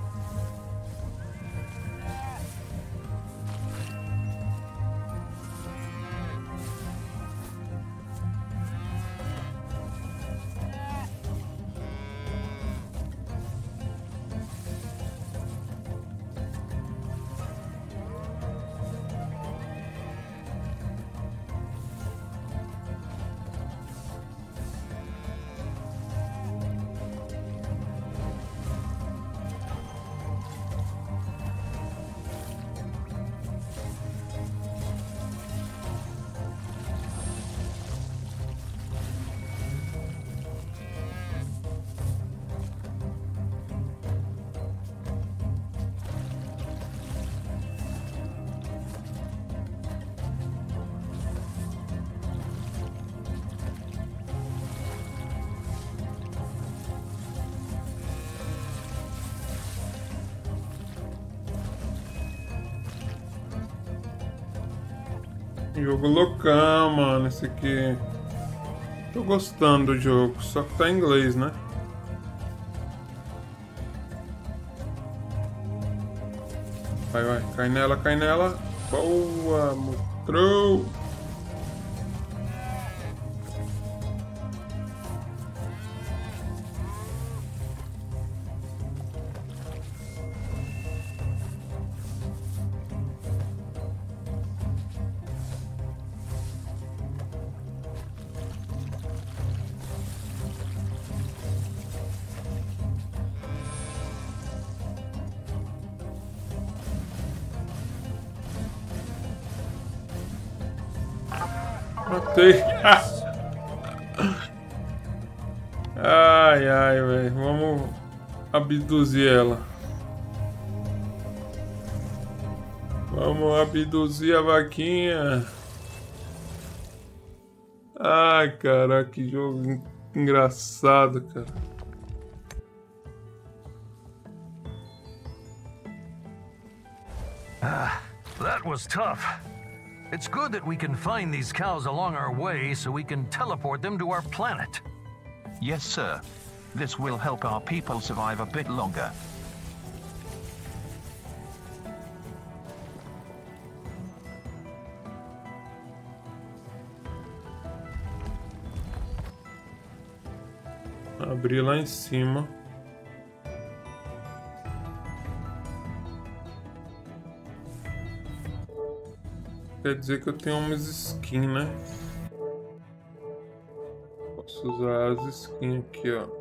Jogo loucão, mano, esse aqui. Tô gostando do jogo, só que tá em inglês, né? Vai, vai, cai nela, cai nela. Boa, mostrou. Matei. Ai, ai, velho. Vamos abduzir ela. Vamos abduzir a vaquinha. Ai, cara, que jogo engraçado, cara. Ah, that was tough. It's good that we can find these cows along our way so we can teleport them to our planet. Yes, sir. This will help our people survive a bit longer. Abrir lá em cima. Quer dizer que eu tenho umas skins, né? Posso usar as skins aqui, ó.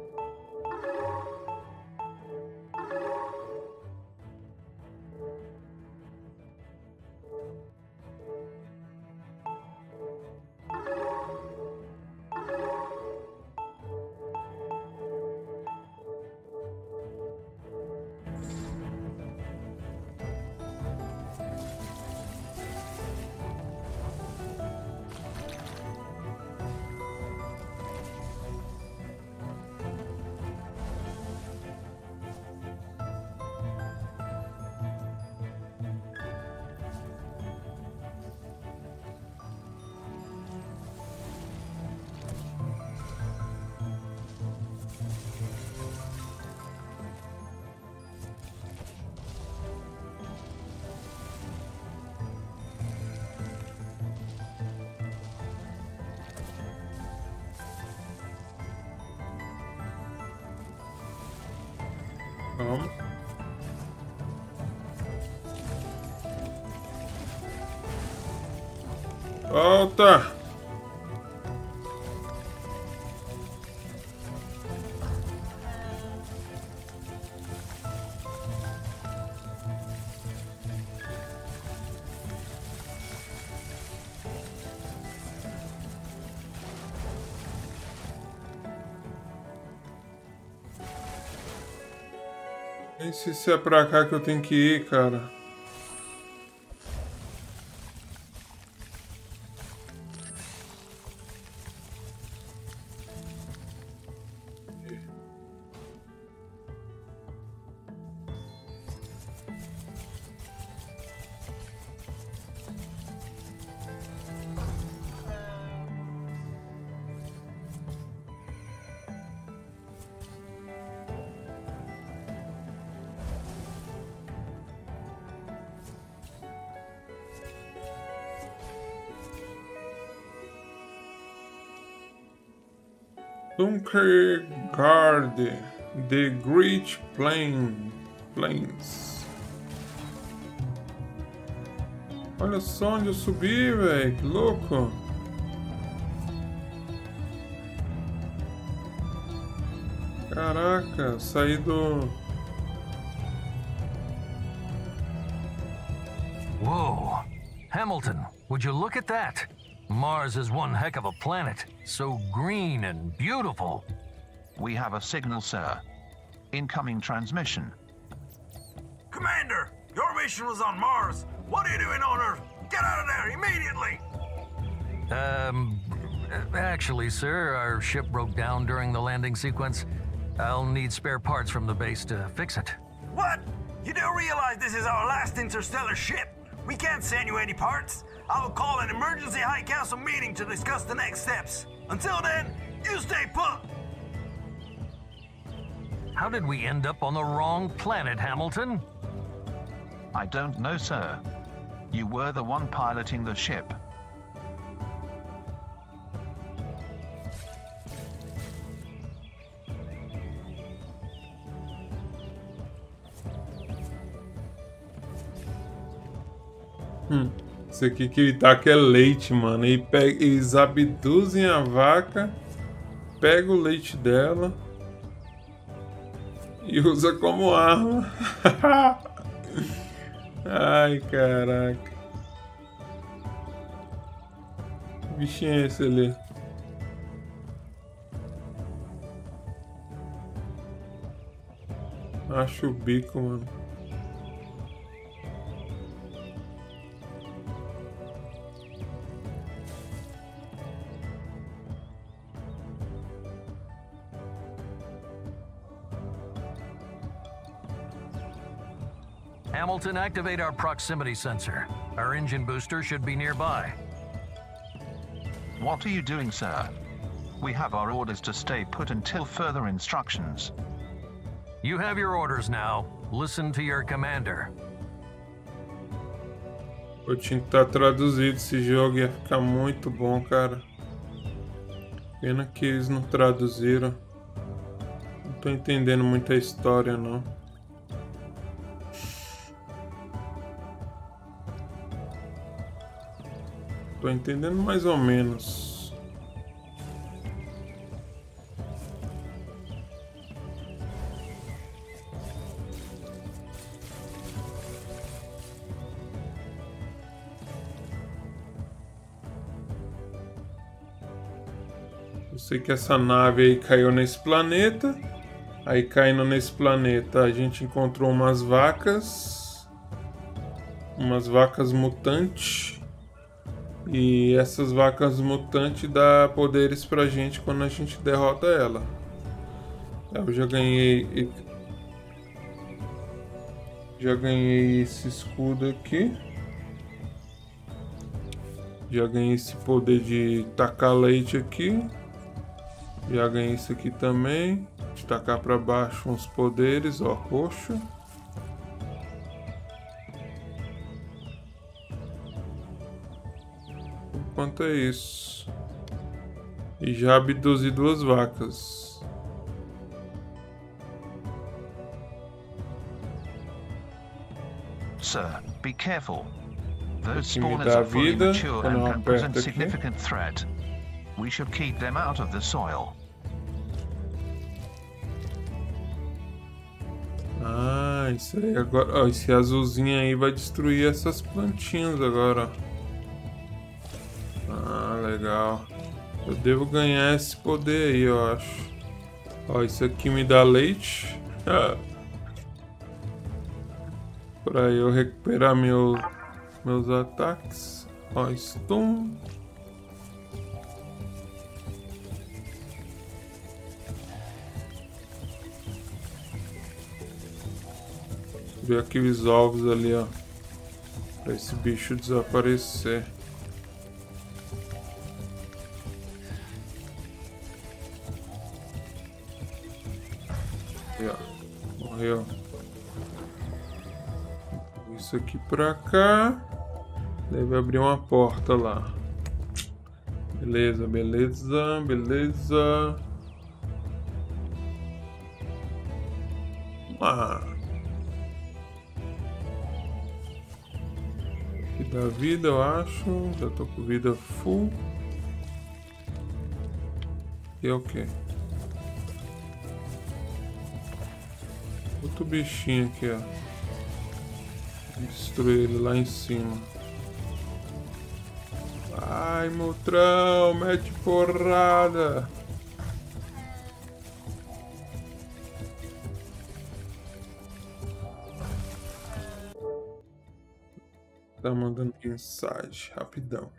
Vamos. Volta. Nem sei se é pra cá que eu tenho que ir, cara. Dunkergard, The Great Plain, Plains. Olha só onde eu subi, velho, que louco. Caraca, eu saí do... Whoa. Hamilton, would you look at that? Mars is one heck of a planet, so green and beautiful. We have a signal, sir. Incoming transmission. Commander, your mission was on Mars. What are you doing on Earth? Get out of there immediately! Um, actually, sir, our ship broke down during the landing sequence. I'll need spare parts from the base to fix it. What? You do realize this is our last interstellar ship? We can't send you any parts. I will call an emergency High Council meeting to discuss the next steps. Until then, you stay put! How did we end up on the wrong planet, Hamilton? I don't know, sir. You were the one piloting the ship. Hum, isso aqui que ele taca é leite, mano. E pega, eles abduzem a vaca, pega o leite dela e usa como arma. Ai, caraca. bichinho é esse ali? Acho o bico, mano. Hamilton, activate our proximity sensor. Our engine booster should be nearby. What are you doing, sir? We have our orders to stay put until further instructions. You have your orders now. Listen to your commander. Eu tinha que estar traduzido esse jogo, ia ficar muito bom, cara. Pena que eles não traduziram. Não tô entendendo muita história, não. Tô entendendo mais ou menos. Eu sei que essa nave aí caiu nesse planeta. Aí caindo nesse planeta a gente encontrou umas vacas. Umas vacas mutantes. E essas vacas mutantes dá poderes pra gente quando a gente derrota ela. Eu já ganhei. Já ganhei esse escudo aqui. Já ganhei esse poder de tacar leite aqui. Já ganhei isso aqui também. De tacar pra baixo uns poderes, ó, roxo. Enquanto é isso. E já abduzi duas vacas. Sir, be careful. Those Que me spawners dá are fully vida mature quando eu and can present aperto aqui. significant threat. We should keep them out of the soil. Ah, isso aí agora. Ó, esse azulzinho aí vai destruir essas plantinhas agora. Ah, legal. Eu devo ganhar esse poder aí, eu acho. Ó, isso aqui me dá leite. Ah. Pra eu recuperar meu, meus ataques. Ó, stun. Ver aqueles ovos ali, ó. Pra esse bicho desaparecer. Aí, ó. Morreu. Isso aqui pra cá. Deve abrir uma porta lá. Beleza, beleza, beleza. Ah. Aqui dá vida, eu acho. Já tô com vida full. E é o que? Outro bichinho aqui, ó. Destruir ele lá em cima. Vai, Moltrão, mete porrada. Tá mandando mensagem, rapidão.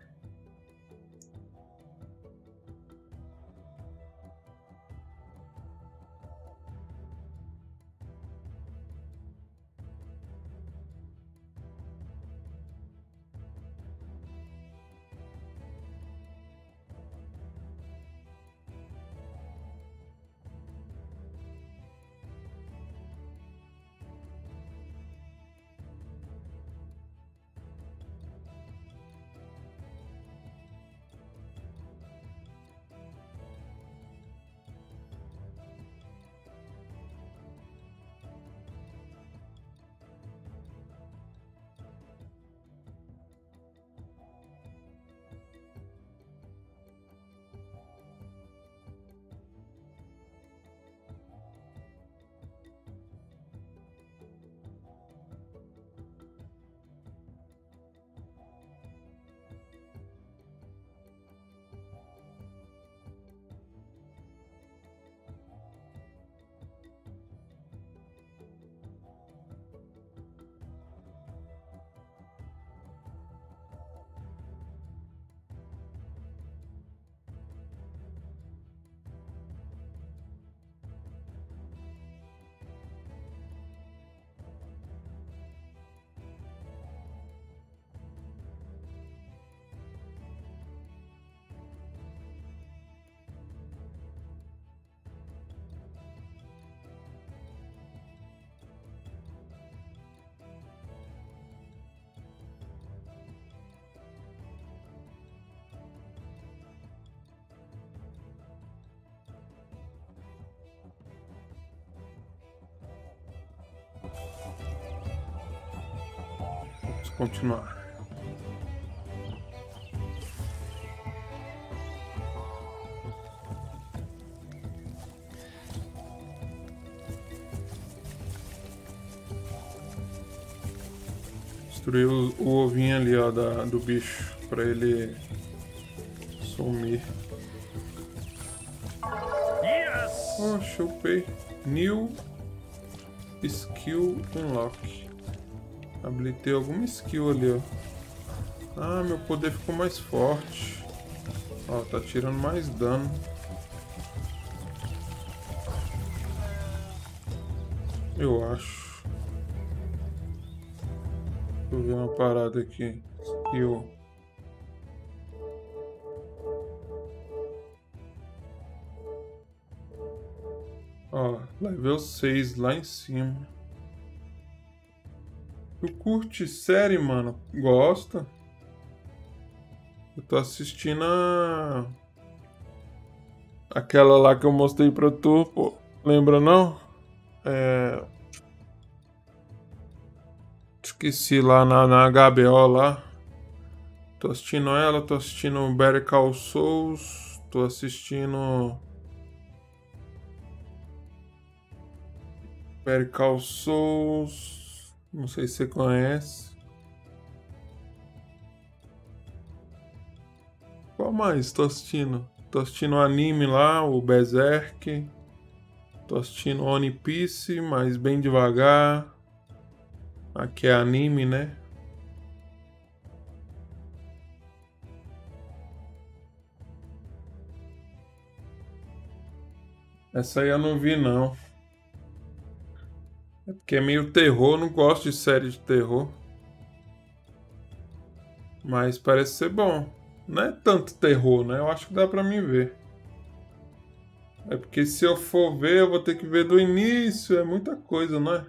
continuar. Destruir o, o ovinho ali, ó, da, do bicho, pra ele sumir. Oh, chupei. New Skill Unlock. Habilitei alguma skill ali, ó. Ah, meu poder ficou mais forte. Ó, tá tirando mais dano. Eu acho. Deixa eu ver uma parada aqui. Skill. Ó, level seis lá em cima. Tu curte série, mano? Gosta? Eu tô assistindo a... aquela lá que eu mostrei pra tu, pô. Lembra não? É... Esqueci lá na, na H B O lá. Tô assistindo ela, tô assistindo Better Call Souls. Tô assistindo... Better Call Souls, não sei se você conhece. Qual mais tô assistindo? Tô assistindo o anime lá, o Berserk. Tô assistindo One Piece, mas bem devagar. Aqui é anime, né? Essa aí eu não vi não. É porque é meio terror, não gosto de série de terror. Mas parece ser bom. Não é tanto terror, né? Eu acho que dá pra mim ver. É porque se eu for ver, eu vou ter que ver do início. É muita coisa, não é?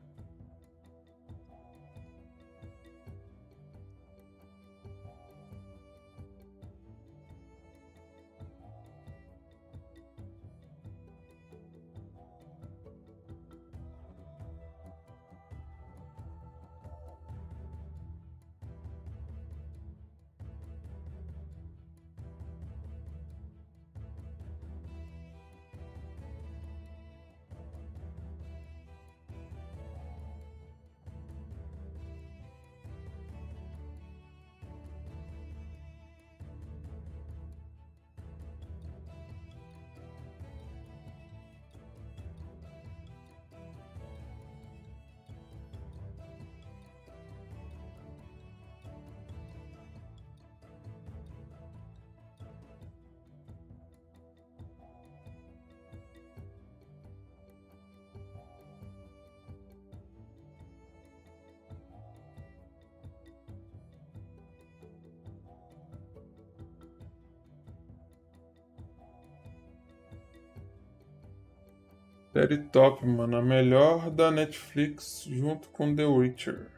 Série top, mano. A melhor da Netflix junto com The Witcher.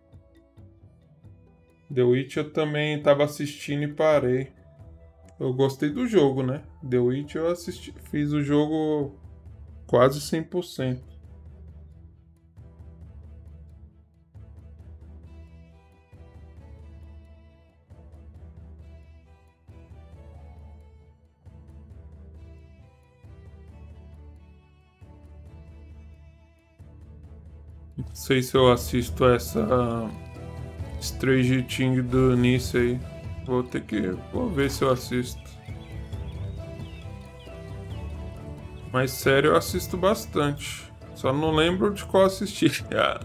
The Witcher eu também tava assistindo e parei. Eu gostei do jogo, né? The Witcher eu assisti, fiz o jogo quase cem por cento. Não sei se eu assisto essa Stranger Things do início aí. Vou ter que... Vou ver se eu assisto. Mas sério, eu assisto bastante. Só não lembro de qual assistir.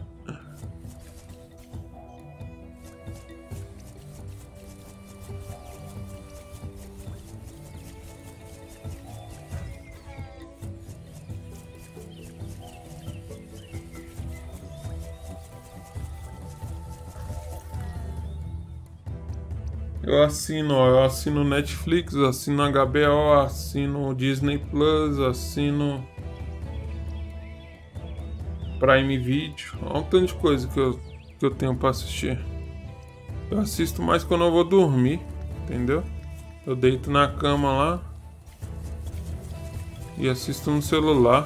Eu assino, ó, eu assino Netflix, assino H B O, assino Disney Plus, assino Prime Video. Olha um tanto de coisa que eu, que eu tenho pra assistir. Eu assisto mais quando eu vou dormir, entendeu? Eu deito na cama lá e assisto no celular.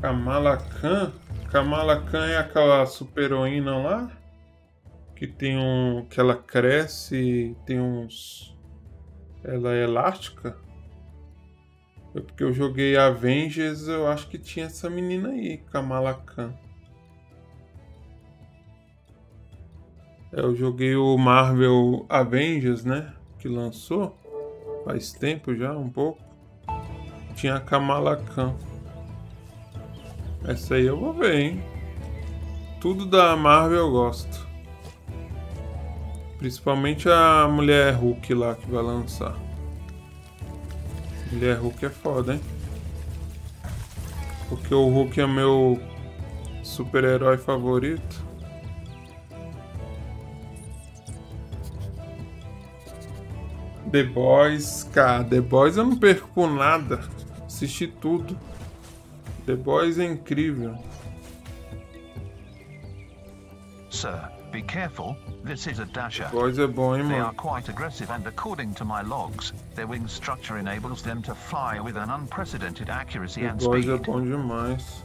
Kamala Khan? Kamala Khan é aquela super-heroína lá? Que tem um... que ela cresce, tem uns... ela é elástica? É porque eu joguei Avengers, eu acho que tinha essa menina aí, Kamala Khan. Eu joguei o Marvel Avengers, né? Que lançou faz tempo já, um pouco. Tinha a Kamala Khan. Essa aí eu vou ver, hein? Tudo da Marvel eu gosto. Principalmente a Mulher Hulk lá que vai lançar. Mulher Hulk é foda, hein? Porque o Hulk é meu super-herói favorito. The Boys, cara, The Boys eu não perco por nada. Assisti tudo. The Boys é incrível. Sir, be careful. This is a dasher. The Boys é bom, hein, They mano? are quite aggressive and according to my logs, their wing structure enables them to fly with an unprecedented accuracy The and Boys é speed. bom demais.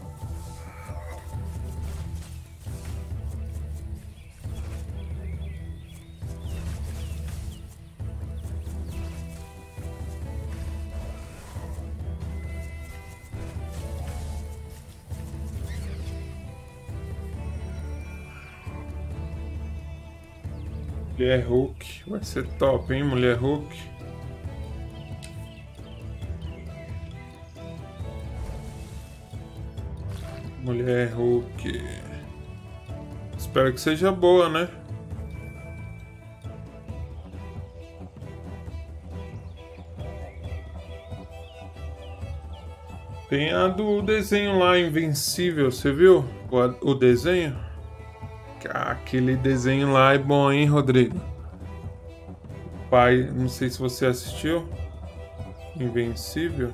Mulher Hulk, vai ser top, hein, Mulher Hulk. Mulher Hulk. Espero que seja boa, né? Tem a do desenho lá, Invencível, você viu? O, o desenho? Aquele desenho lá é bom, hein, Rodrigo? Pai, não sei se você assistiu. Invencível.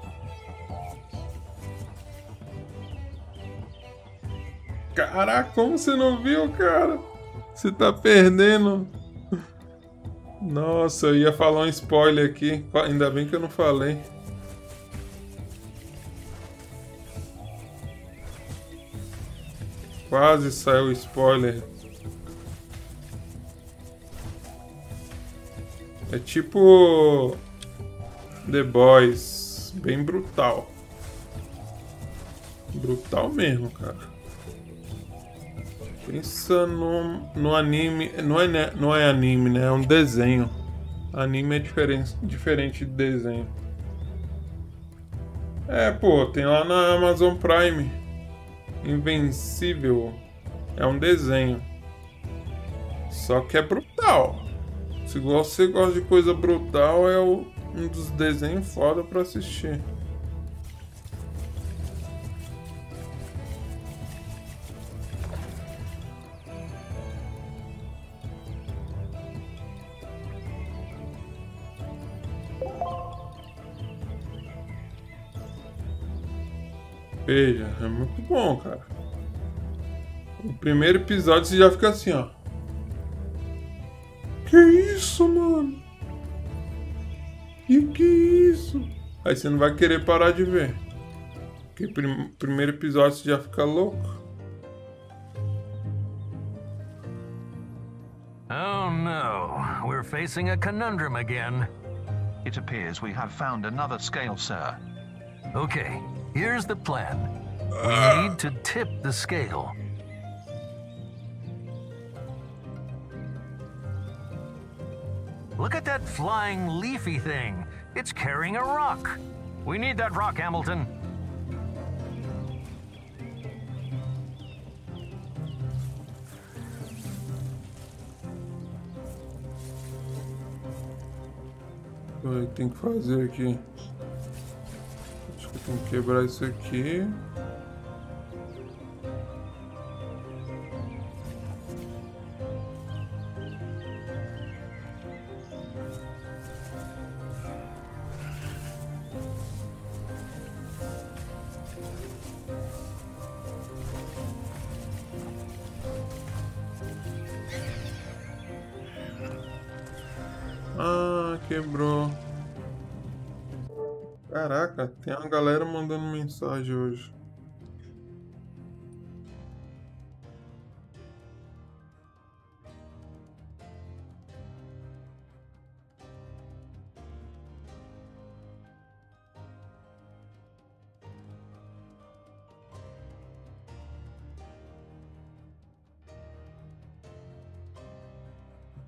Caraca, como você não viu, cara? Você tá perdendo. Nossa, eu ia falar um spoiler aqui. Ainda bem que eu não falei. Quase saiu o spoiler. É tipo The Boys, bem brutal. Brutal mesmo, cara. Pensa no, no anime, não é, não é anime, né? É um desenho. Anime é diferente, diferente de desenho. É, pô, tem lá na Amazon Prime. Invencível é um desenho, só que é brutal. Se você gosta de coisa brutal, é o, um dos desenhos foda pra assistir. Veja, é muito bom, cara. O primeiro episódio você já fica assim, ó. Que isso, mano? Que que isso? Aí você não vai querer parar de ver. Porque o prim primeiro episódio você já fica louco. Oh no, we're facing a conundrum again. It appears we have found another scale, sir. Okay, here's the plan. We need to tip the scale. Look at that flying leafy thing. It's carrying a rock. We need that rock, Hamilton. O que tem que fazer aqui? Acho que eu tenho que quebrar isso aqui. Ah, quebrou. Caraca, tem uma galera mandando mensagem hoje.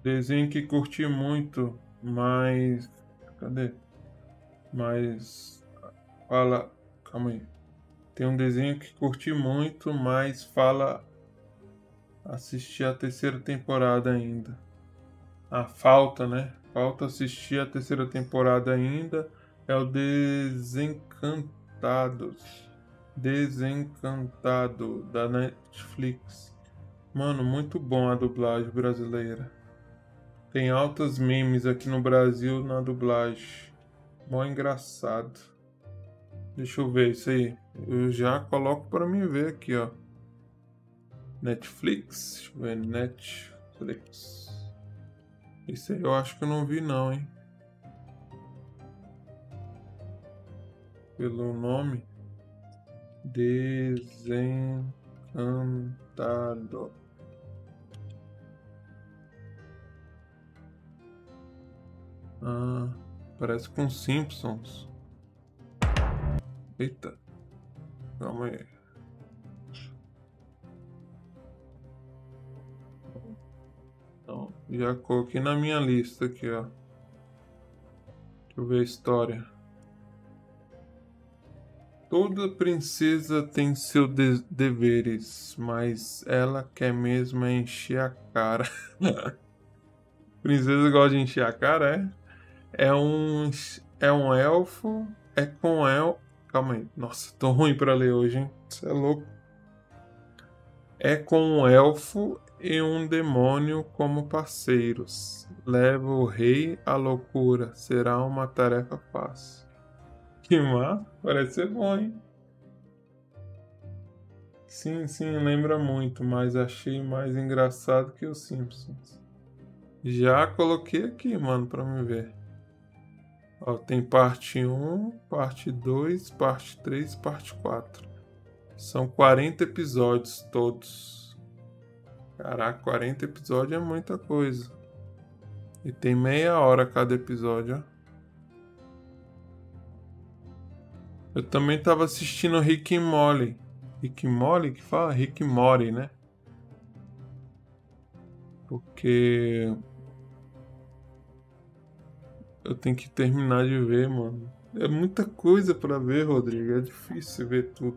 Desenho que curti muito, mas... Cadê? Mas... Fala... Calma aí. Tem um desenho que curti muito, mas fala... Assistir a terceira temporada ainda. A falta, né? Falta assistir a terceira temporada ainda. É o Desencantados. Desencantado, da Netflix. Mano, muito bom a dublagem brasileira. Tem altas memes aqui no Brasil na dublagem. Mó engraçado. Deixa eu ver isso aí. Eu já coloco pra mim ver aqui, ó. Netflix. Deixa eu ver. Netflix. Isso aí eu acho que eu não vi não, hein. Pelo nome. Desencantado. Ah, parece com Simpsons. Eita. Calma aí. Então, já coloquei na minha lista aqui, ó. Deixa eu ver a história. Toda princesa tem seus de deveres, mas ela quer mesmo é encher a cara. Princesa gosta de encher a cara, é? É um, é um elfo, é com el... Calma aí, nossa, tô ruim pra ler hoje, hein? Você é louco. É com um elfo e um demônio como parceiros. Leva o rei à loucura, será uma tarefa fácil. Que massa, parece ser bom, hein? Sim, sim, lembra muito, mas achei mais engraçado que os Simpsons. Já coloquei aqui, mano, pra me ver. Ó, tem parte um, parte dois, parte três, parte quatro. São quarenta episódios todos. Caraca, quarenta episódios é muita coisa. E tem meia hora cada episódio, ó. Eu também tava assistindo Rick and Morty. Rick and Morty que fala? Rick and Morty, né? Porque eu tenho que terminar de ver, mano. É muita coisa pra ver, Rodrigo. É difícil ver tudo.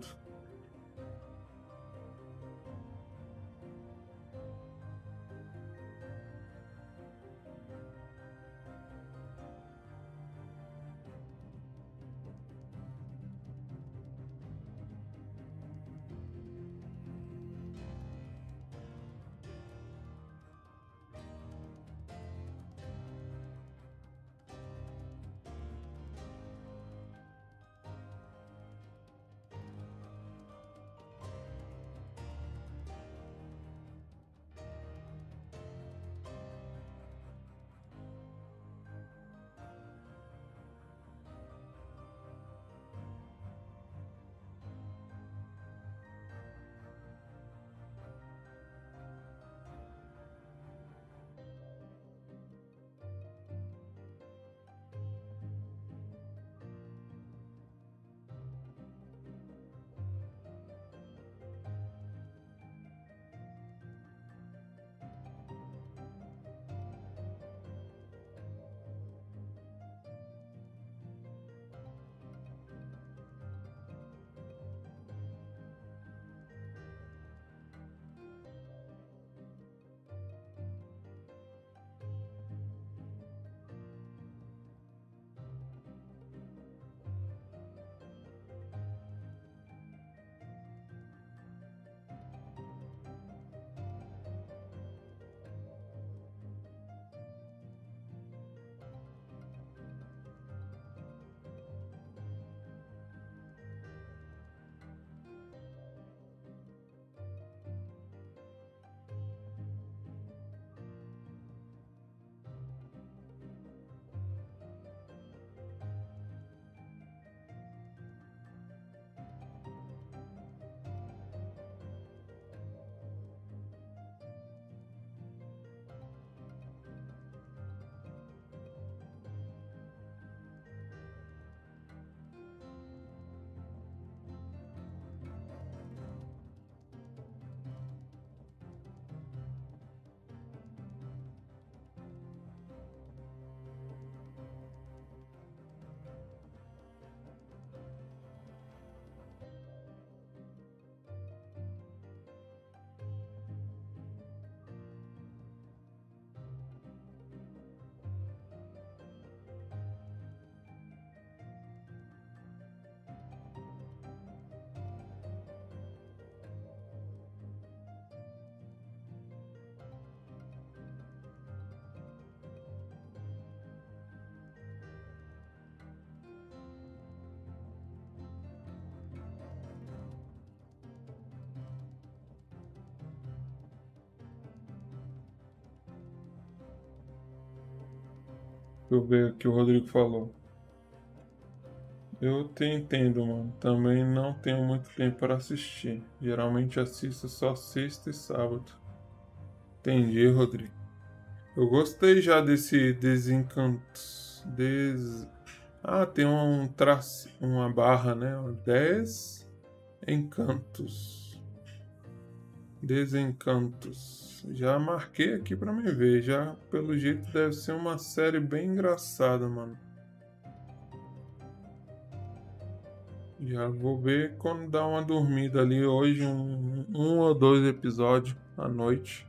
Deixa eu ver o que o Rodrigo falou. Eu te entendo, mano. Também não tenho muito tempo para assistir. Geralmente assisto só sexta e sábado. Entendi, Rodrigo. Eu gostei já desse Desencantos. Des... Ah, tem um traço, uma barra, né? dez encantos. Desencantos. Já marquei aqui pra me ver. Já, pelo jeito, deve ser uma série bem engraçada, mano. Já vou ver quando dá uma dormida ali hoje, um, um ou dois episódios à noite.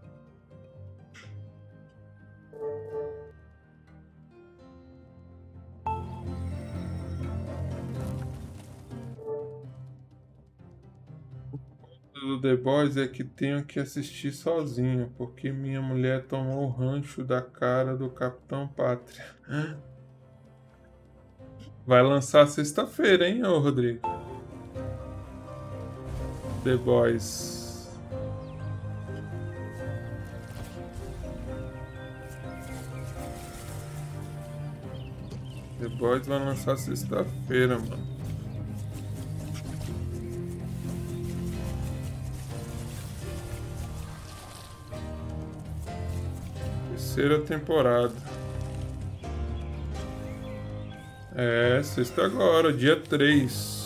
Do The Boys é que tenho que assistir sozinho, porque minha mulher tomou o rancho da cara do Capitão Pátria. Vai lançar sexta-feira, hein, ô Rodrigo? The Boys. The Boys vai lançar sexta-feira, mano. Terceira temporada. É, sexta agora, dia três.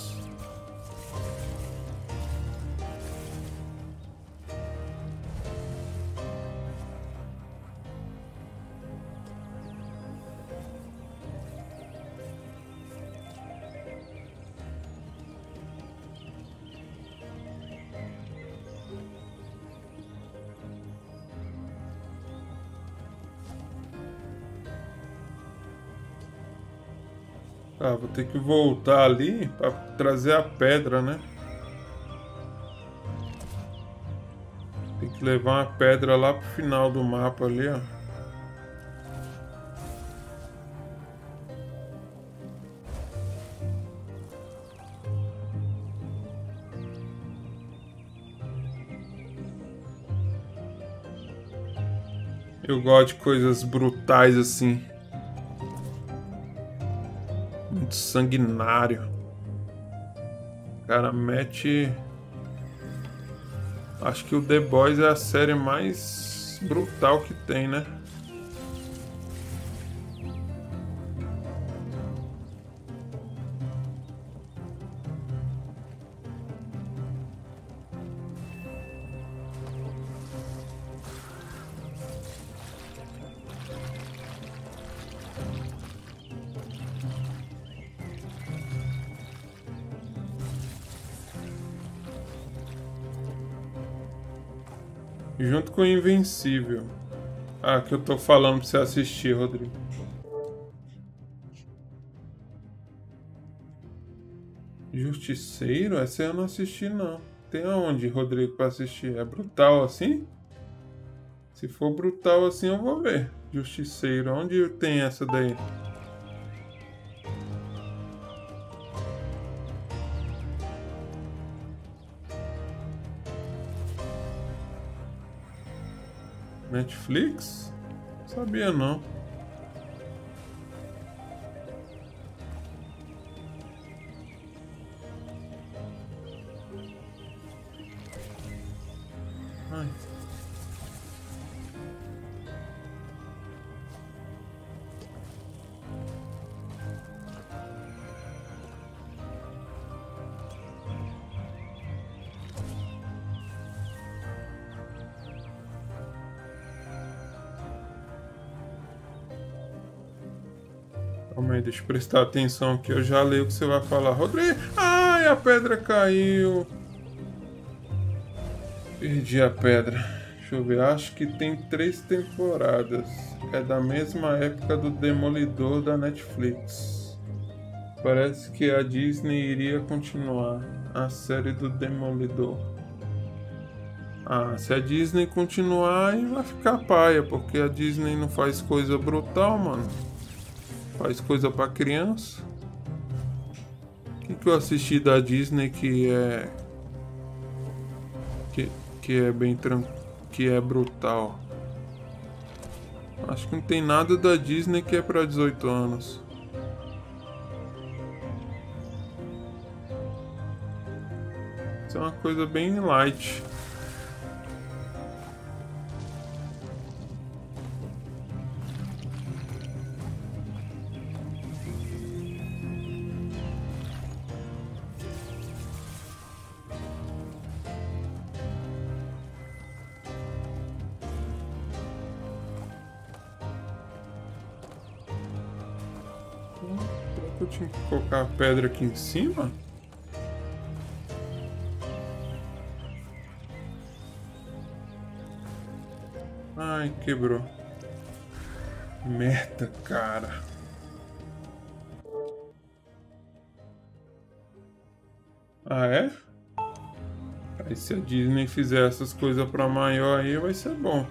Ah, vou ter que voltar ali para trazer a pedra, né? Tem que levar uma pedra lá pro final do mapa ali, ó. Eu gosto de coisas brutais assim. Muito sanguinário. O cara mete. Acho que o The Boys é a série mais brutal que tem, né? Junto com o Invencível. Ah, que eu tô falando pra você assistir, Rodrigo. Justiceiro? Essa eu não assisti, não. Tem aonde, Rodrigo, pra assistir? É brutal assim? Se for brutal assim, eu vou ver. Justiceiro. Onde tem essa daí? Netflix? Sabia não. Ai. Calma aí, deixa eu prestar atenção aqui. Eu já leio o que você vai falar. Rodrigo! Ai, a pedra caiu! Perdi a pedra. Deixa eu ver. Acho que tem três temporadas. É da mesma época do Demolidor da Netflix. Parece que a Disney iria continuar a série do Demolidor. Ah, se a Disney continuar, aí vai ficar paia, porque a Disney não faz coisa brutal, mano. Faz coisa pra criança. O que, que eu assisti da Disney que é. Que, que é bem tranquilo. Que é brutal. Acho que não tem nada da Disney que é pra dezoito anos. Isso é uma coisa bem light. Eu tinha que colocar a pedra aqui em cima? Ai, quebrou. Merda, cara. Ah, é? Aí se a Disney fizer essas coisas pra maior aí, vai ser bom.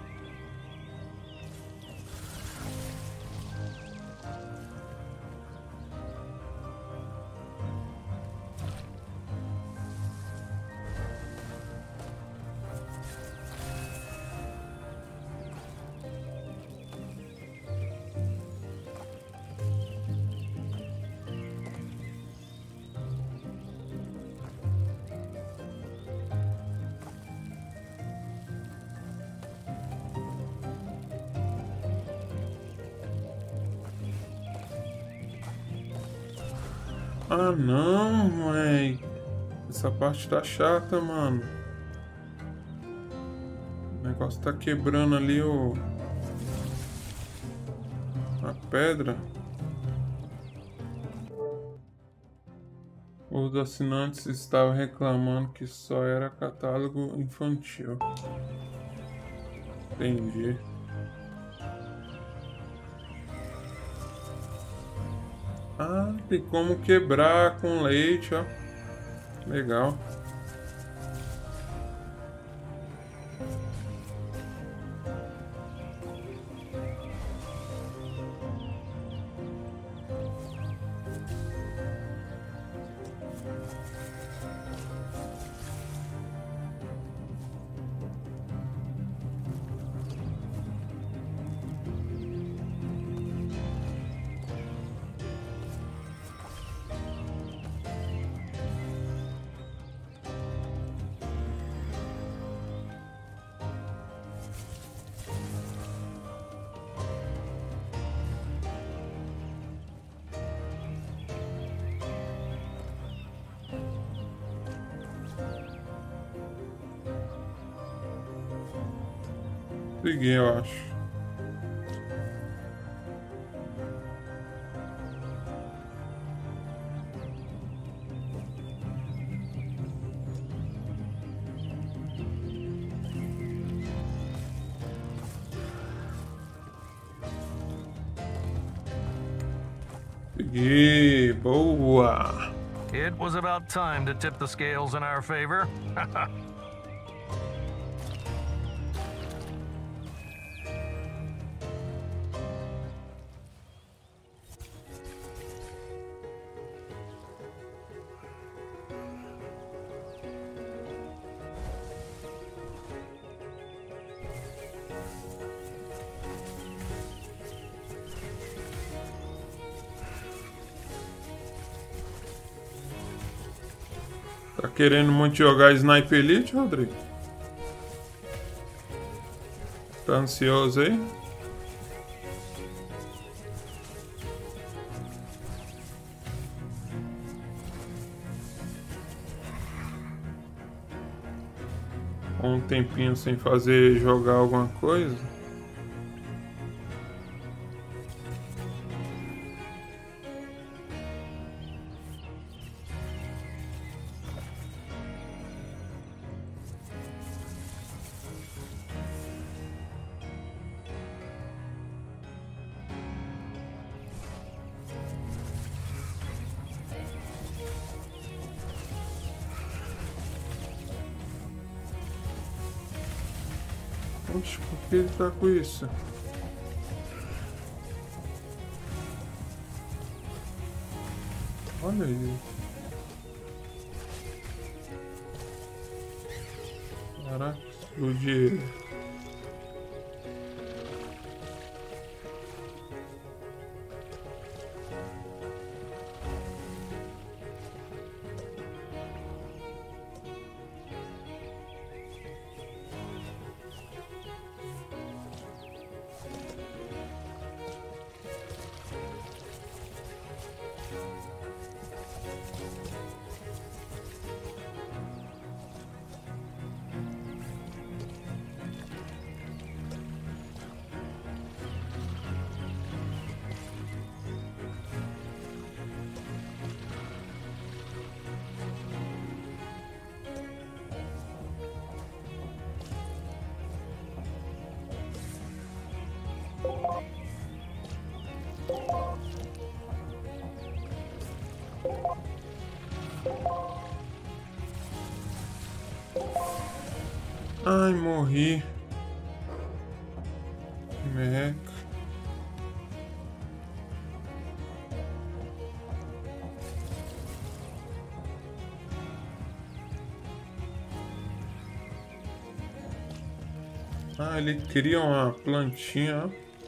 Ah, não, mãe. Essa parte tá chata, mano. O negócio tá quebrando ali o... a pedra. Os assinantes estavam reclamando que só era catálogo infantil. Entendi. Ah, tem como quebrar com leite, ó. Legal. Peguei, eu acho. Peguei, boa. It was about time to tip the scales in our favor. Tá querendo muito jogar Sniper Elite, Rodrigo? Tá ansioso aí? Um tempinho sem fazer jogar alguma coisa? Oxe, por que ele tá com isso? Olha aí. Caraca, explodiu ele. Ai, morri. Meca. Ah, ele cria uma plantinha.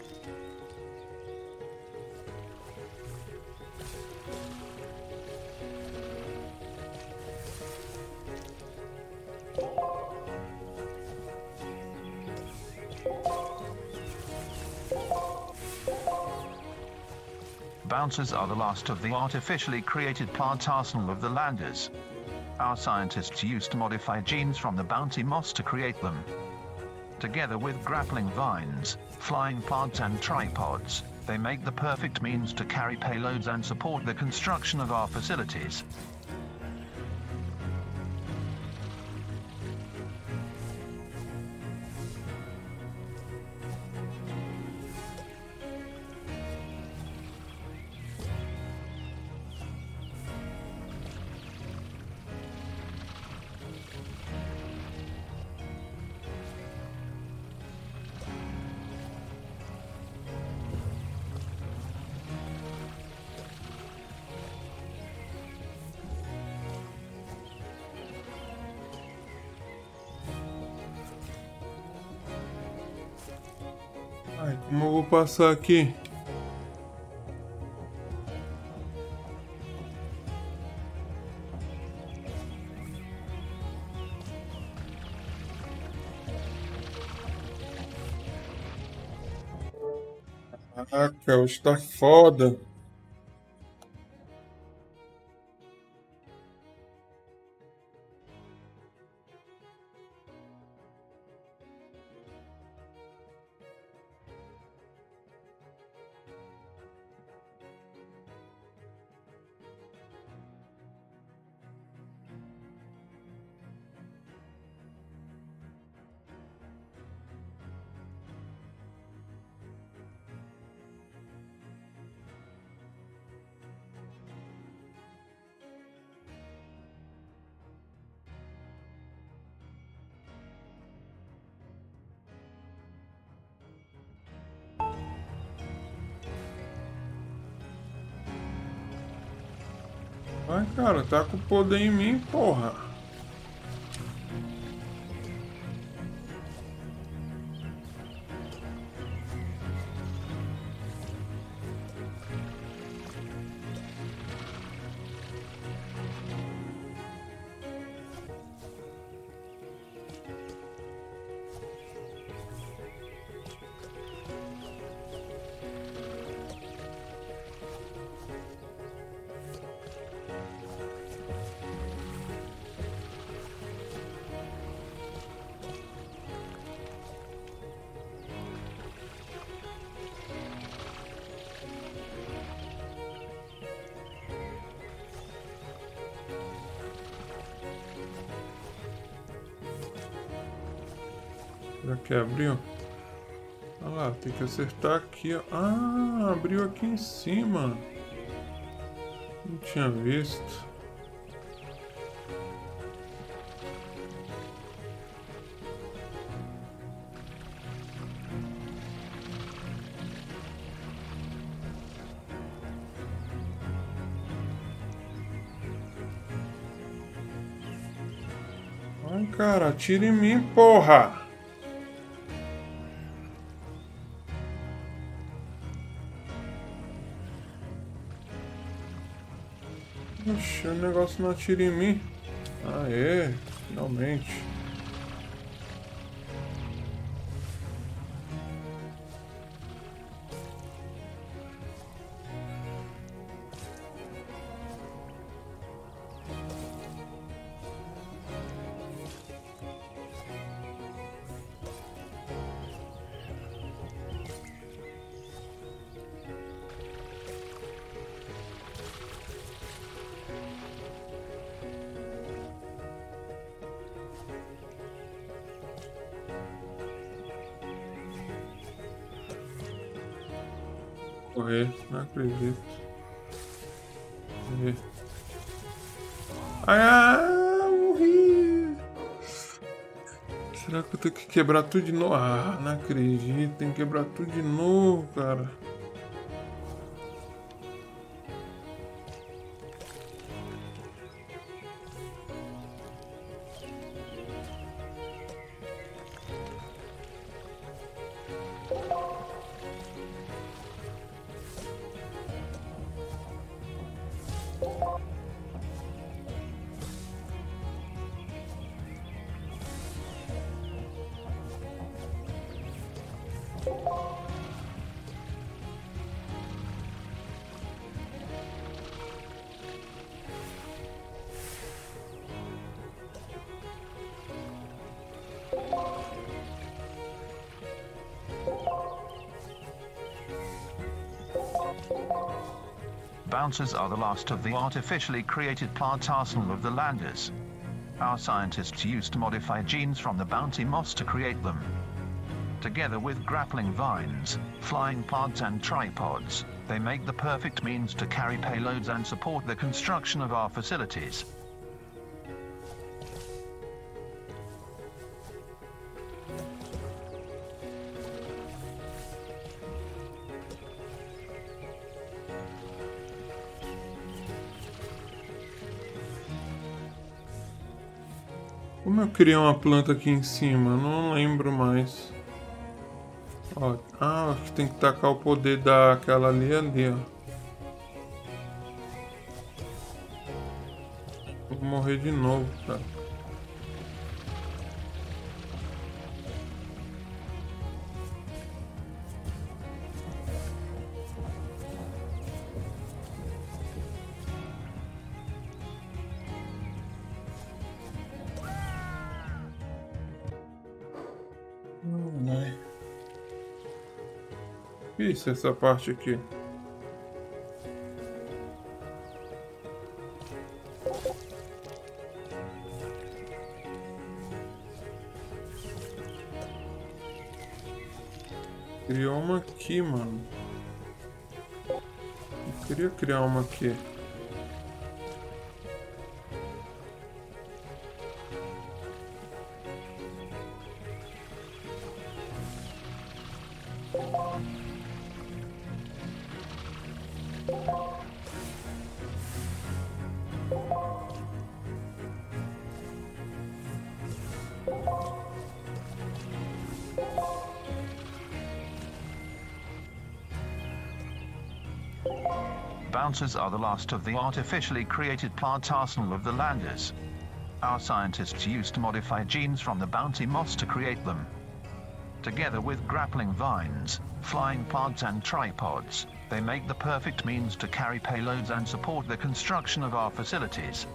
Bouncers are the last of the artificially created plant arsenal of the Landers. Our scientists used to modify genes from the bounty moss to create them. Together with grappling vines, flying plants and tripods, they make the perfect means to carry payloads and support the construction of our facilities. Ai, como eu vou passar aqui? Caraca, hoje tá foda. Ai, cara, tá com poder em mim, porra. Será que abriu? Olha lá, tem que acertar aqui, ó. Ah, abriu aqui em cima. Não tinha visto. Ai, cara, atira em mim, porra! Oxe, o negócio não atira em mim. Aê, finalmente. Correr, não acredito. Correr. Ai, ah, morri! Será que eu tenho que quebrar tudo de novo? Ah, não acredito, tem que quebrar tudo de novo, cara. Bouncers are the last of the artificially created plant arsenal of the Landers. Our scientists used to modify genes from the bounty moss to create them. Together with grappling vines, flying plants and tripods, they make the perfect means to carry payloads and support the construction of our facilities. Como eu criei uma planta aqui em cima? Não lembro mais. Ó, ah, acho que tem que tacar o poder daquela ali ali, ó. Vou morrer de novo, cara. Isso, essa parte aqui. Criou uma aqui, mano. Eu queria criar uma aqui. Bouncers are the last of the artificially created plant arsenal of the Landers. Our scientists used to modify genes from the bounty moss to create them. Together with grappling vines, flying plants and tripods, they make the perfect means to carry payloads and support the construction of our facilities.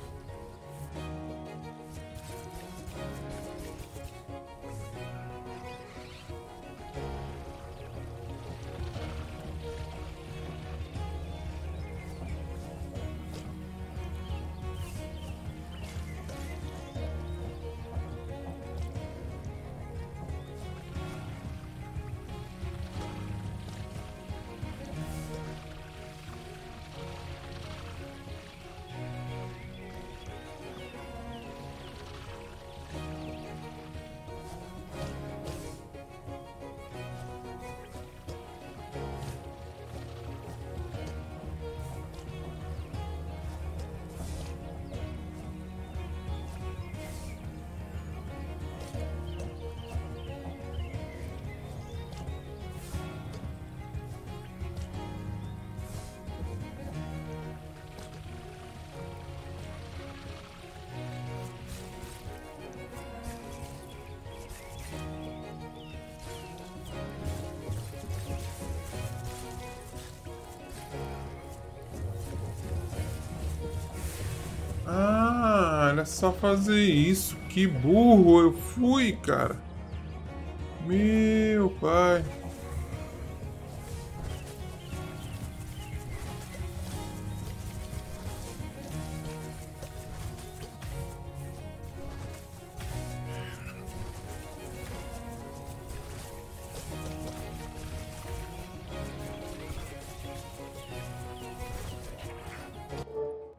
Ah, era só fazer isso. Que burro eu fui, cara. Meu pai.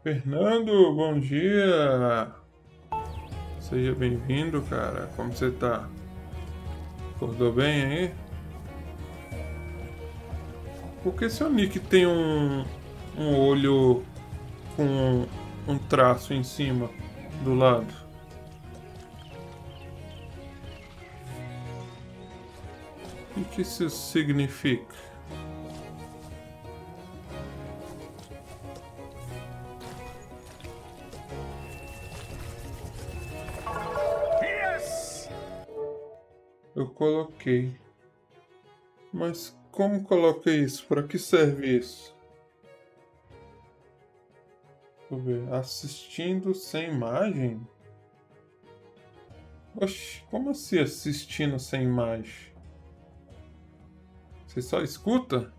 Fernando, bom dia. Seja bem-vindo, cara. Como você tá? Acordou bem aí? Por que seu nick tem um, um olho com um traço em cima, do lado? O que isso significa? Eu coloquei. Mas como coloquei isso? Para que serve isso? Deixa eu ver. Assistindo sem imagem? Oxi, como assim assistindo sem imagem? Você só escuta?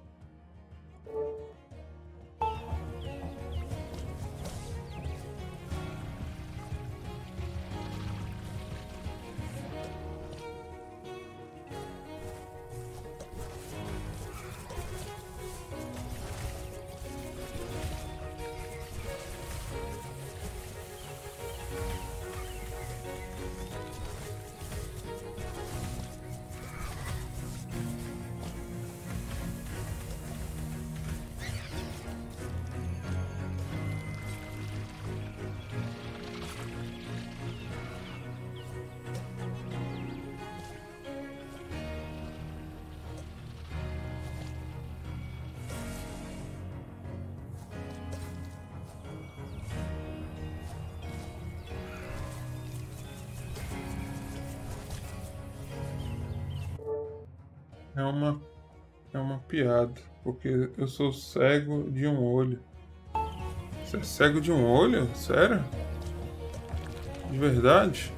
É uma, é uma piada, porque eu sou cego de um olho. Você é cego de um olho? Sério? De verdade?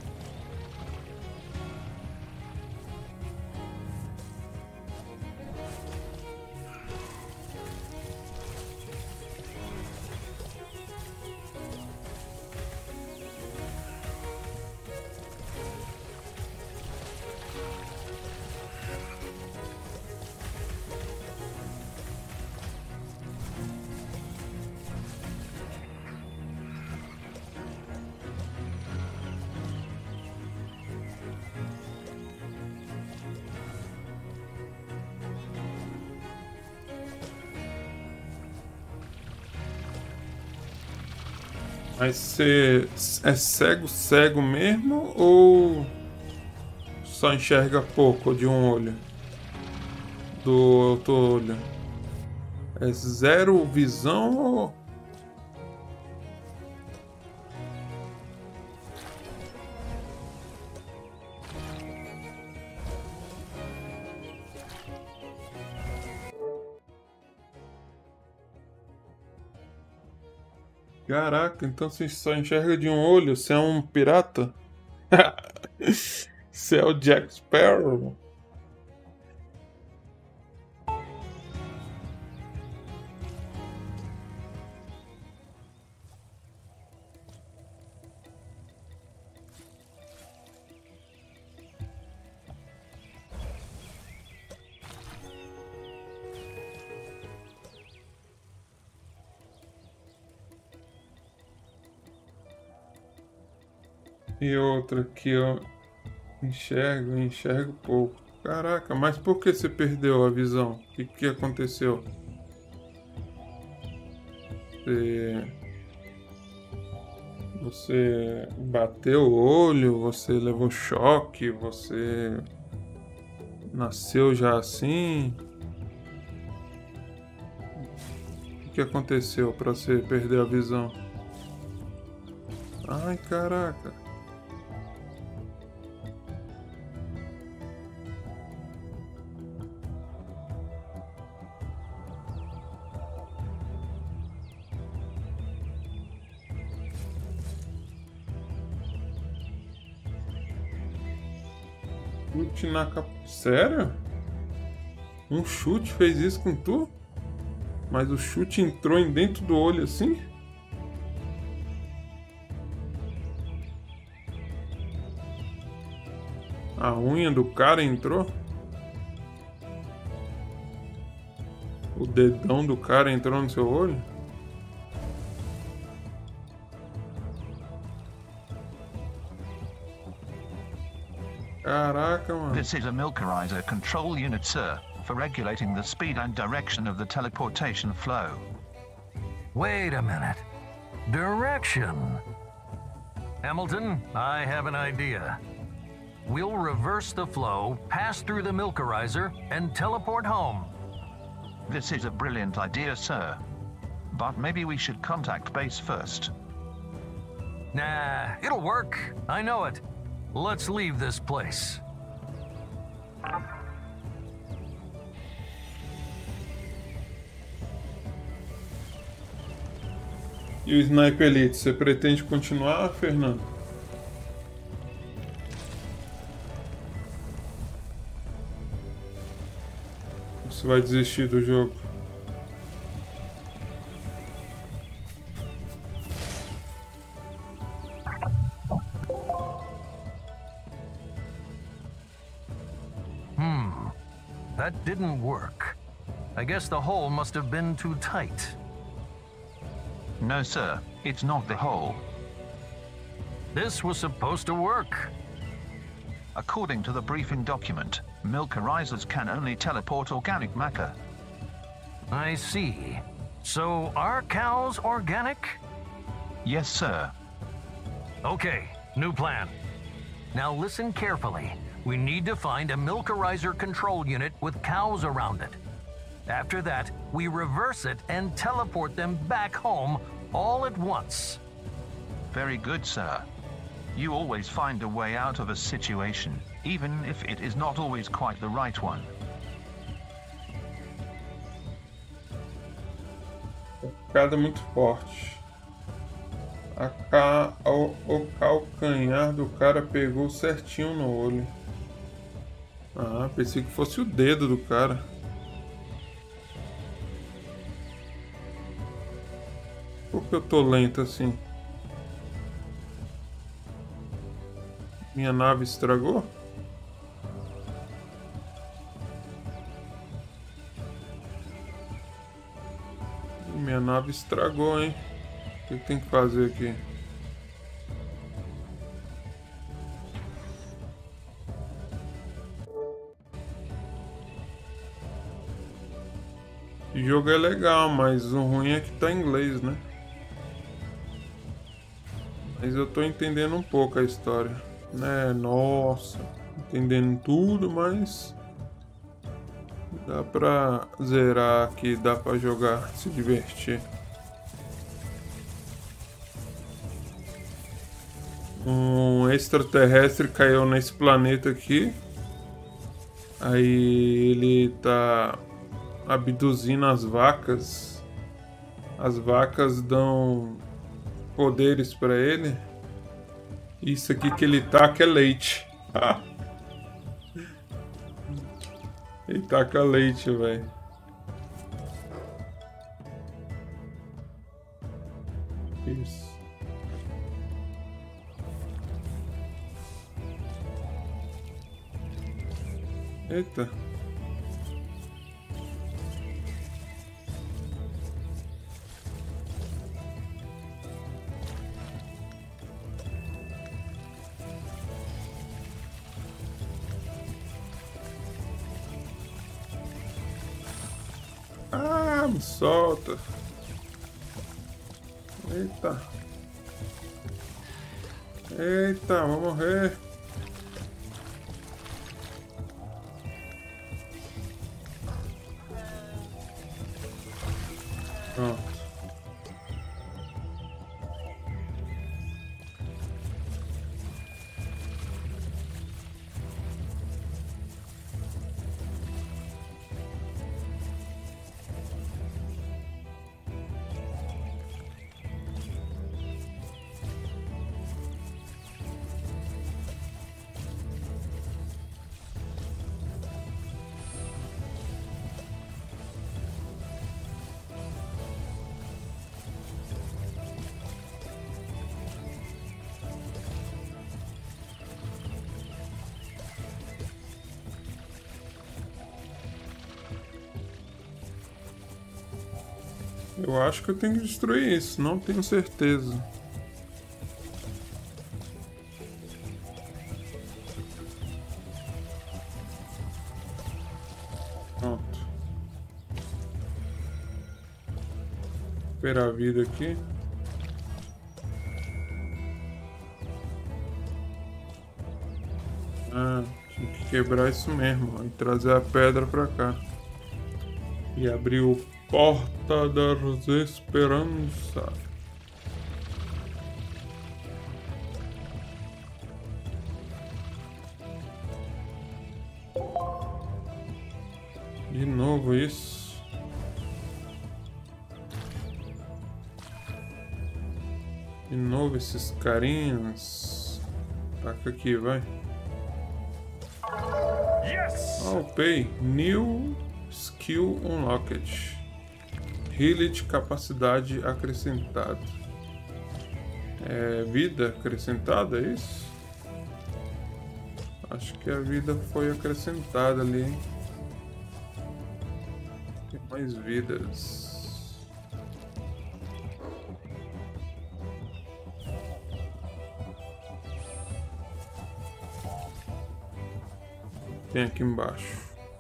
Mas você é cego, cego mesmo ou só enxerga pouco de um olho? Do outro olho? É zero visão ou... Caraca, então você só enxerga de um olho? Você é um pirata? Você é o Jack Sparrow? E outra que eu enxergo, enxergo pouco. Caraca, mas por que você perdeu a visão? O que, que aconteceu? Você... Você bateu o olho, você levou choque, você nasceu já assim? O que aconteceu para você perder a visão? Ai, caraca. Chute na cap... Sério? Um chute fez isso com tu? Mas o chute entrou em dentro do olho assim? A unha do cara entrou? O dedão do cara entrou no seu olho? Caraca, mano. This is a Milkerizer control unit, sir, for regulating the speed and direction of the teleportation flow. Wait a minute. Direction. Hamilton, I have an idea. We'll reverse the flow, pass through the Milkerizer, and teleport home. This is a brilliant idea, sir. But maybe we should contact base first. Nah, it'll work. I know it. Let's leave this place. E o Sniper Elite, você pretende continuar, Fernando? Você vai desistir do jogo? Hmm, that didn't work. I guess the hole must have been too tight. No, sir, it's not the hole. This was supposed to work. According to the briefing document, Milkerizers can only teleport organic matter. I see. So are cows organic? Yes, sir. Okay, new plan. Now listen carefully. We need to find a Milkerizer control unit with cows around it. After that, we reverse it and teleport them back home all at once. Very good, sir. You always find a way out of a situation, even if it is not always quite the right one. Facada muito forte. A ca... o, o calcanhar do cara pegou certinho no olho. Ah, pensei que fosse o dedo do cara. Por que eu tô lento assim? Minha nave estragou? Minha nave estragou, hein? O que tem que fazer aqui? O jogo é legal, mas o ruim é que tá em inglês, né? Mas eu tô entendendo um pouco a história, né? Nossa, entendendo tudo, mas dá pra zerar aqui, dá pra jogar, se divertir. Um extraterrestre caiu nesse planeta aqui. Aí ele tá abduzindo as vacas. As vacas dão poderes pra ele. Isso aqui que ele taca é leite. Ele taca leite, velho. Isso. Eita. Ah, me solta. Eita. Eita, vou morrer. Pronto. Eu acho que eu tenho que destruir isso, não tenho certeza. recuperar a vida aqui. Ah, tinha que quebrar isso mesmo, ó, e trazer a pedra pra cá. E abrir o Porta das Esperanças. De novo isso. De novo esses carinhas. Taca aqui, vai. Oh, pay. New Skill Unlocked. Healing de capacidade acrescentada. É vida acrescentada, é isso? Acho que a vida foi acrescentada ali, hein? Tem mais vidas. Tem aqui embaixo.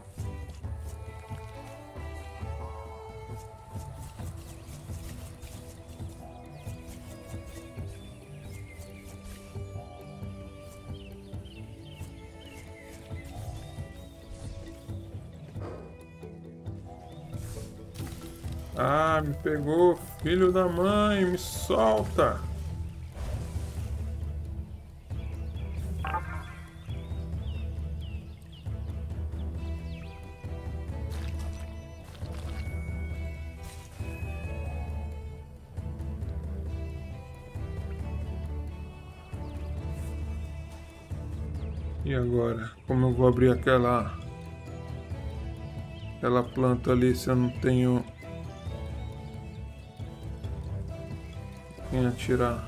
Ah, me pegou, filho da mãe, me solta! E agora? Como eu vou abrir aquela aquela planta ali se eu não tenho quem atirar?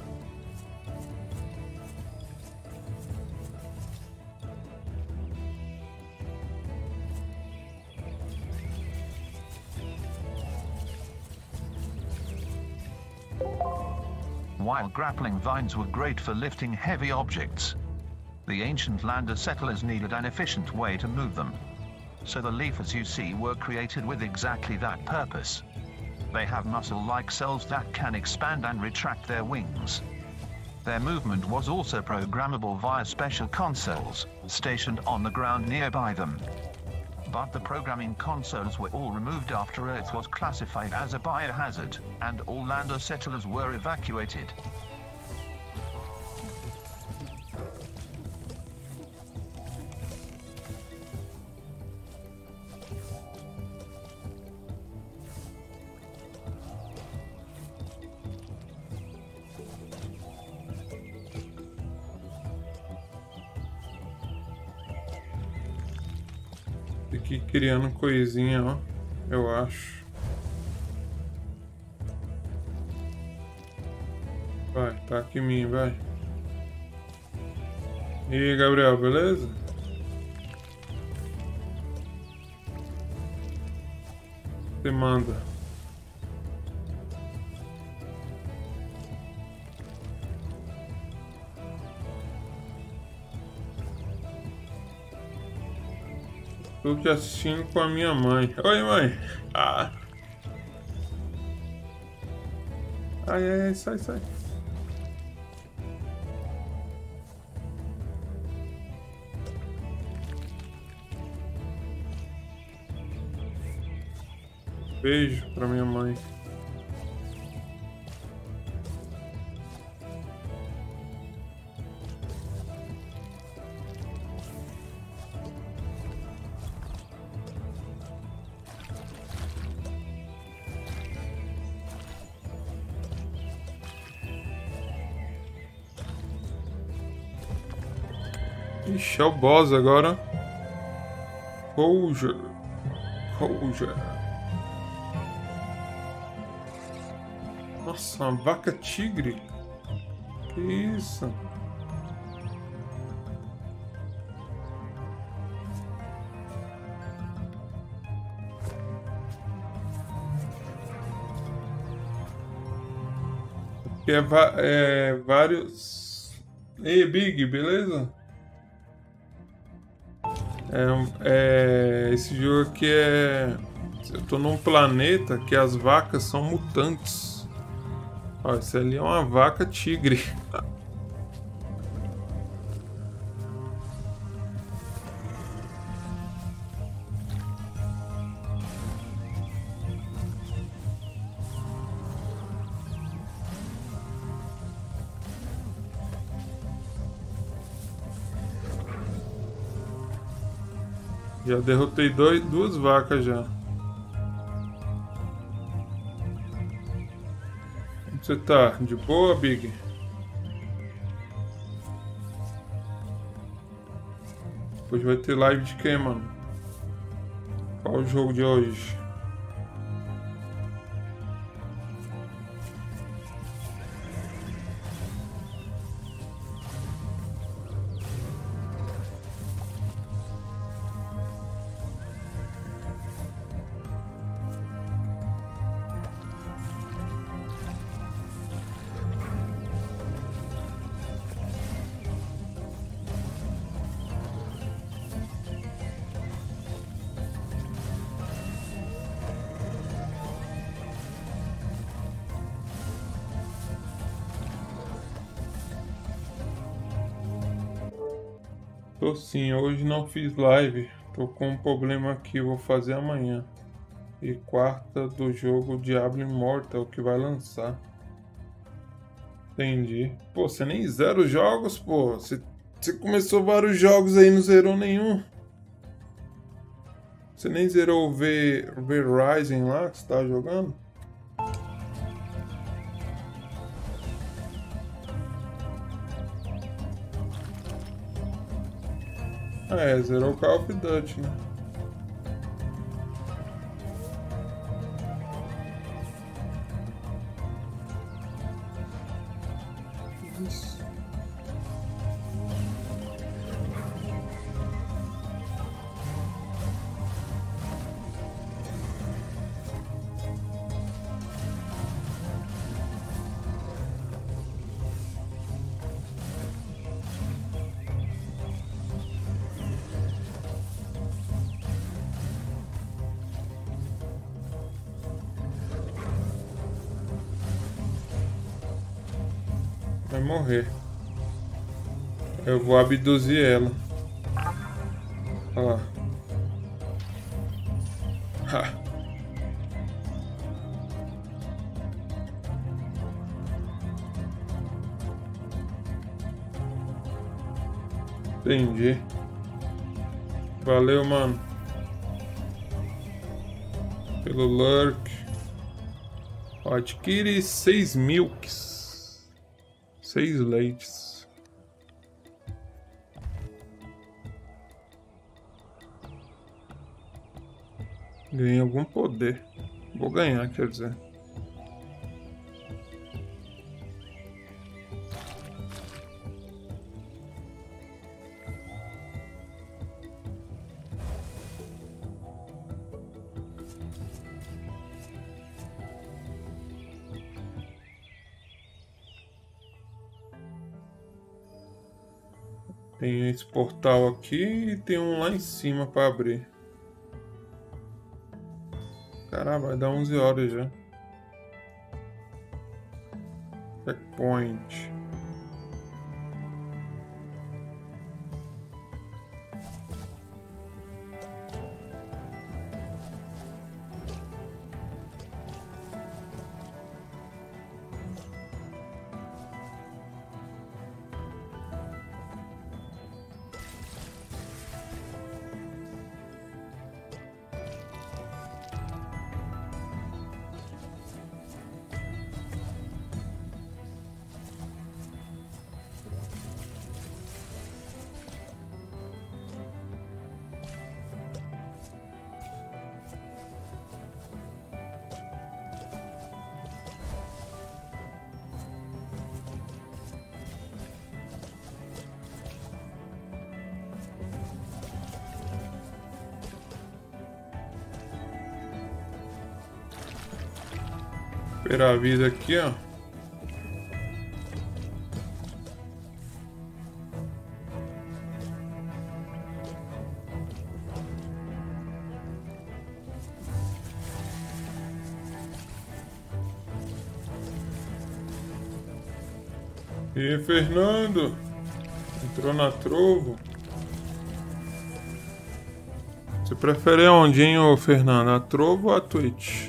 While grappling vines were great for lifting heavy objects, the ancient lander settlers needed an efficient way to move them. So the leafers you see were created with exactly that purpose. They have muscle-like cells that can expand and retract their wings. Their movement was also programmable via special consoles, stationed on the ground nearby them. But the programming consoles were all removed after Earth was classified as a biohazard, and all lander settlers were evacuated. Aqui criando coisinha, ó, eu acho. Vai, tá aqui em mim, vai. E aí, Gabriel, beleza? Você manda. Tô aqui assistindo com a minha mãe. Oi, mãe. Ah. Ai, ai, ai, sai, sai. Beijo pra minha mãe. Ixi, é o boss agora. Roger. Roger. Nossa, uma vaca tigre. Que isso? Aqui é, é vários. Ei, Big, beleza? É, é, esse jogo aqui é... Eu tô num planeta que as vacas são mutantes. Ó, essa ali é uma vaca tigre. Já derrotei dois, duas vacas já. Onde você tá? De boa, Big? Depois vai ter live de quem, mano? Qual o jogo de hoje? Tô sim, hoje não fiz live. Tô com um problema aqui, vou fazer amanhã. E quarta do jogo Diablo Immortal que vai lançar. Entendi. Pô, você nem zera os jogos, pô. Você, você começou vários jogos aí e não zerou nenhum. Você nem zerou o V, V-Rising lá que você tá jogando? É, zerou o Call of Duty, né? Isso. Vai morrer. Eu vou abduzir ela. Ó. Ha. Entendi. Valeu, mano. Pelo lurk. Ó, adquire seis milks. Seis leites. Ganhei algum poder. Vou ganhar, quer dizer. Tem esse portal aqui e tem um lá em cima para abrir. Caramba, vai dar onze horas já. Checkpoint. Esperar a vida aqui, ó. E Fernando? Entrou na Trovo? Você prefere onde, hein, ô Fernando? A Trovo ou a Twitch?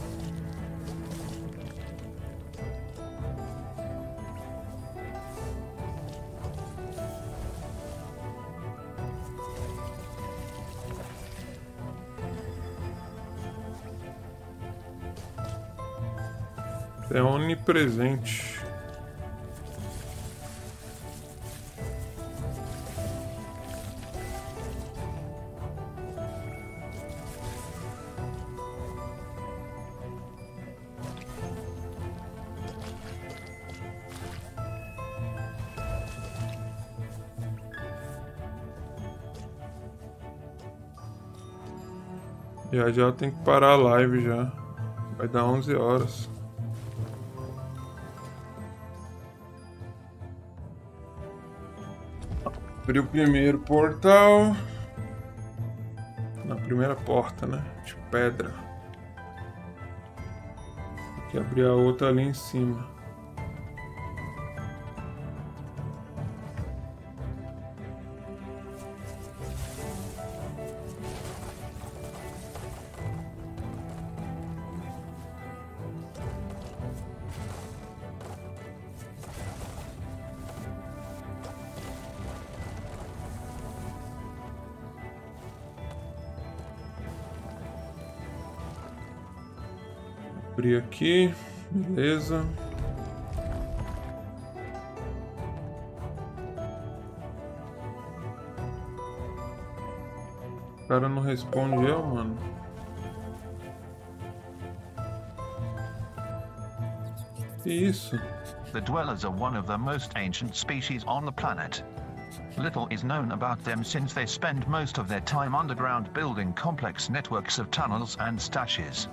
É onipresente. Já já tem que parar a live já. Vai dar onze horas. Abri o primeiro portal. Na primeira porta, né? De pedra. Tem que abrir a outra ali em cima. Abrir aqui, beleza. O cara não responde eu, mano. Que isso? The dwellers are one of the most ancient species on the planet. Little is known about them since they spend most of their time underground building complex networks of tunnels and stashes.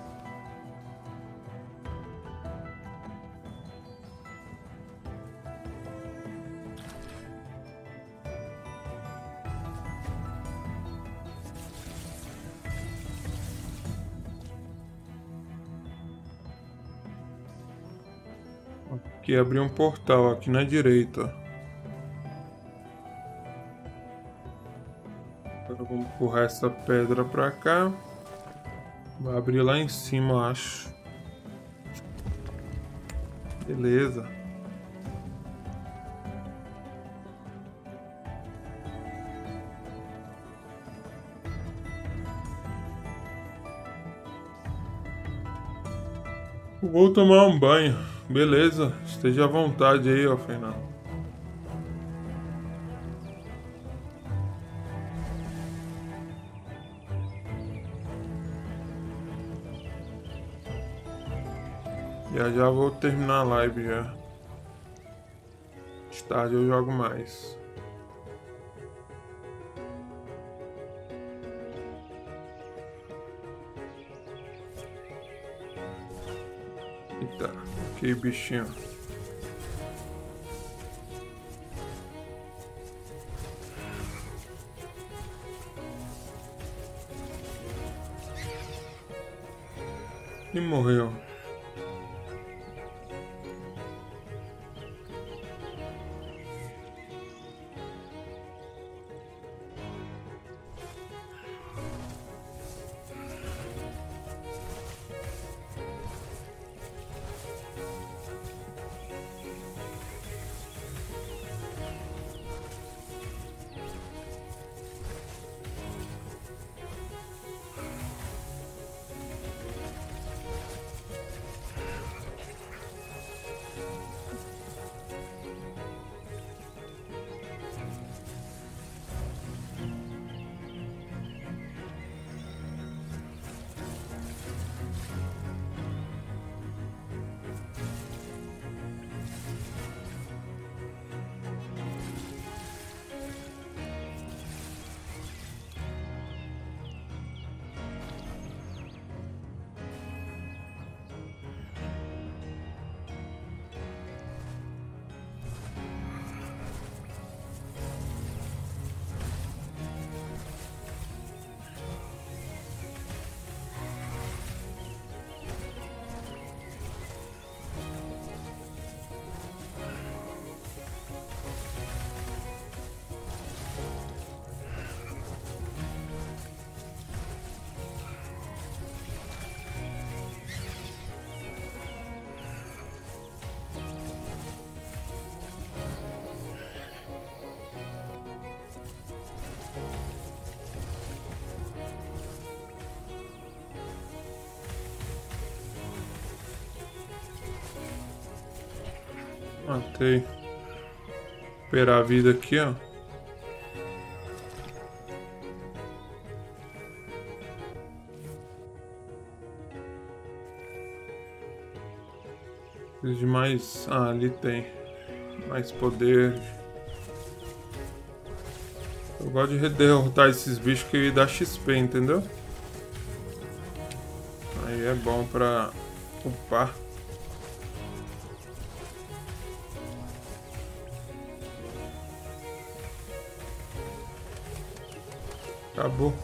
Aqui abrir um portal aqui na direita. Agora vamos empurrar essa pedra pra cá. Vai abrir lá em cima, acho. Beleza. Vou tomar um banho. Beleza, esteja à vontade aí, ó, Fernando. Já já vou terminar a live já. Mais tarde eu jogo mais. Eita, que bichinho. E morreu. Matei. Recuperar a vida aqui, ó. Preciso de mais... Ah, ali tem. Mais poder. Eu gosto de derrotar esses bichos que dá X P, entendeu? Aí é bom pra upar. Acabou.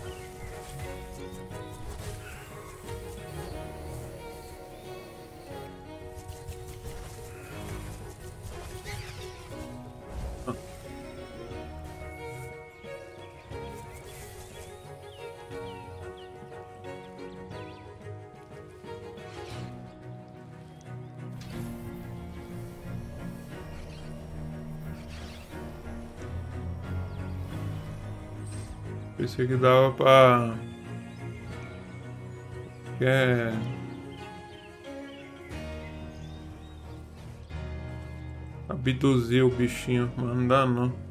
Pensei que dava pra... É... abduzir o bichinho, mas não dá não.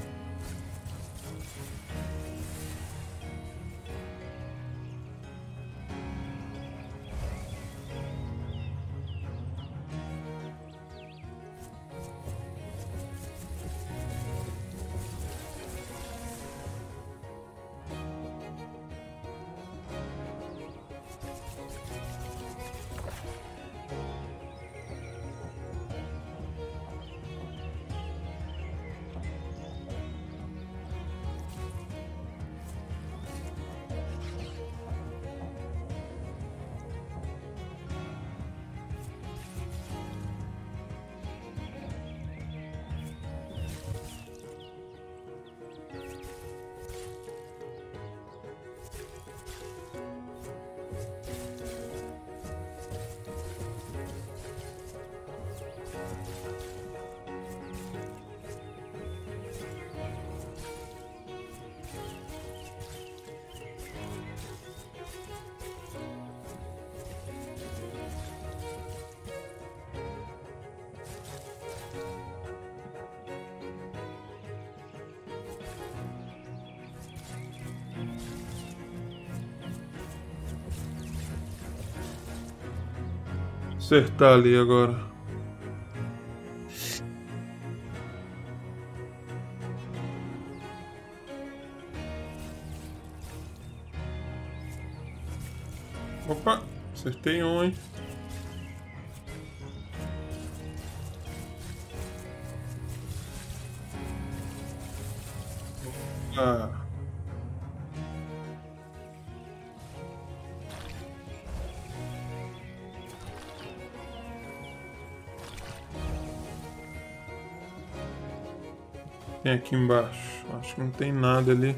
Acertar ali agora. Opa, acertei um, hein? Ah. Tem aqui embaixo. Acho que não tem nada ali.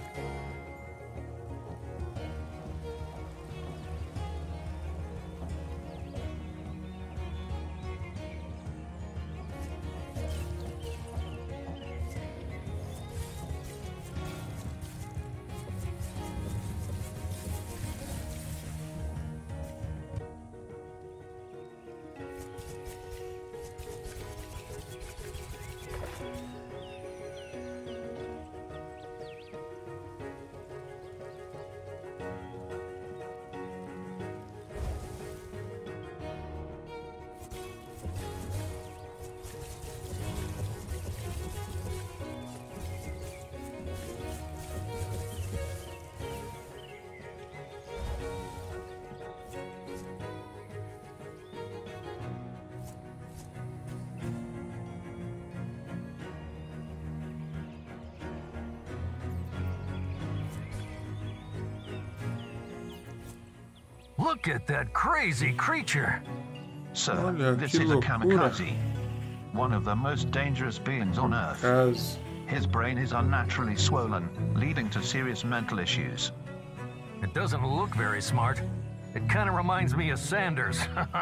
Look at that crazy creature. Sir, Olha, this que is a loucura. kamikaze, one of the most dangerous beings on Earth. As... His brain is unnaturally swollen, leading to serious mental issues. It doesn't look very smart. It kind of reminds me of Sanders.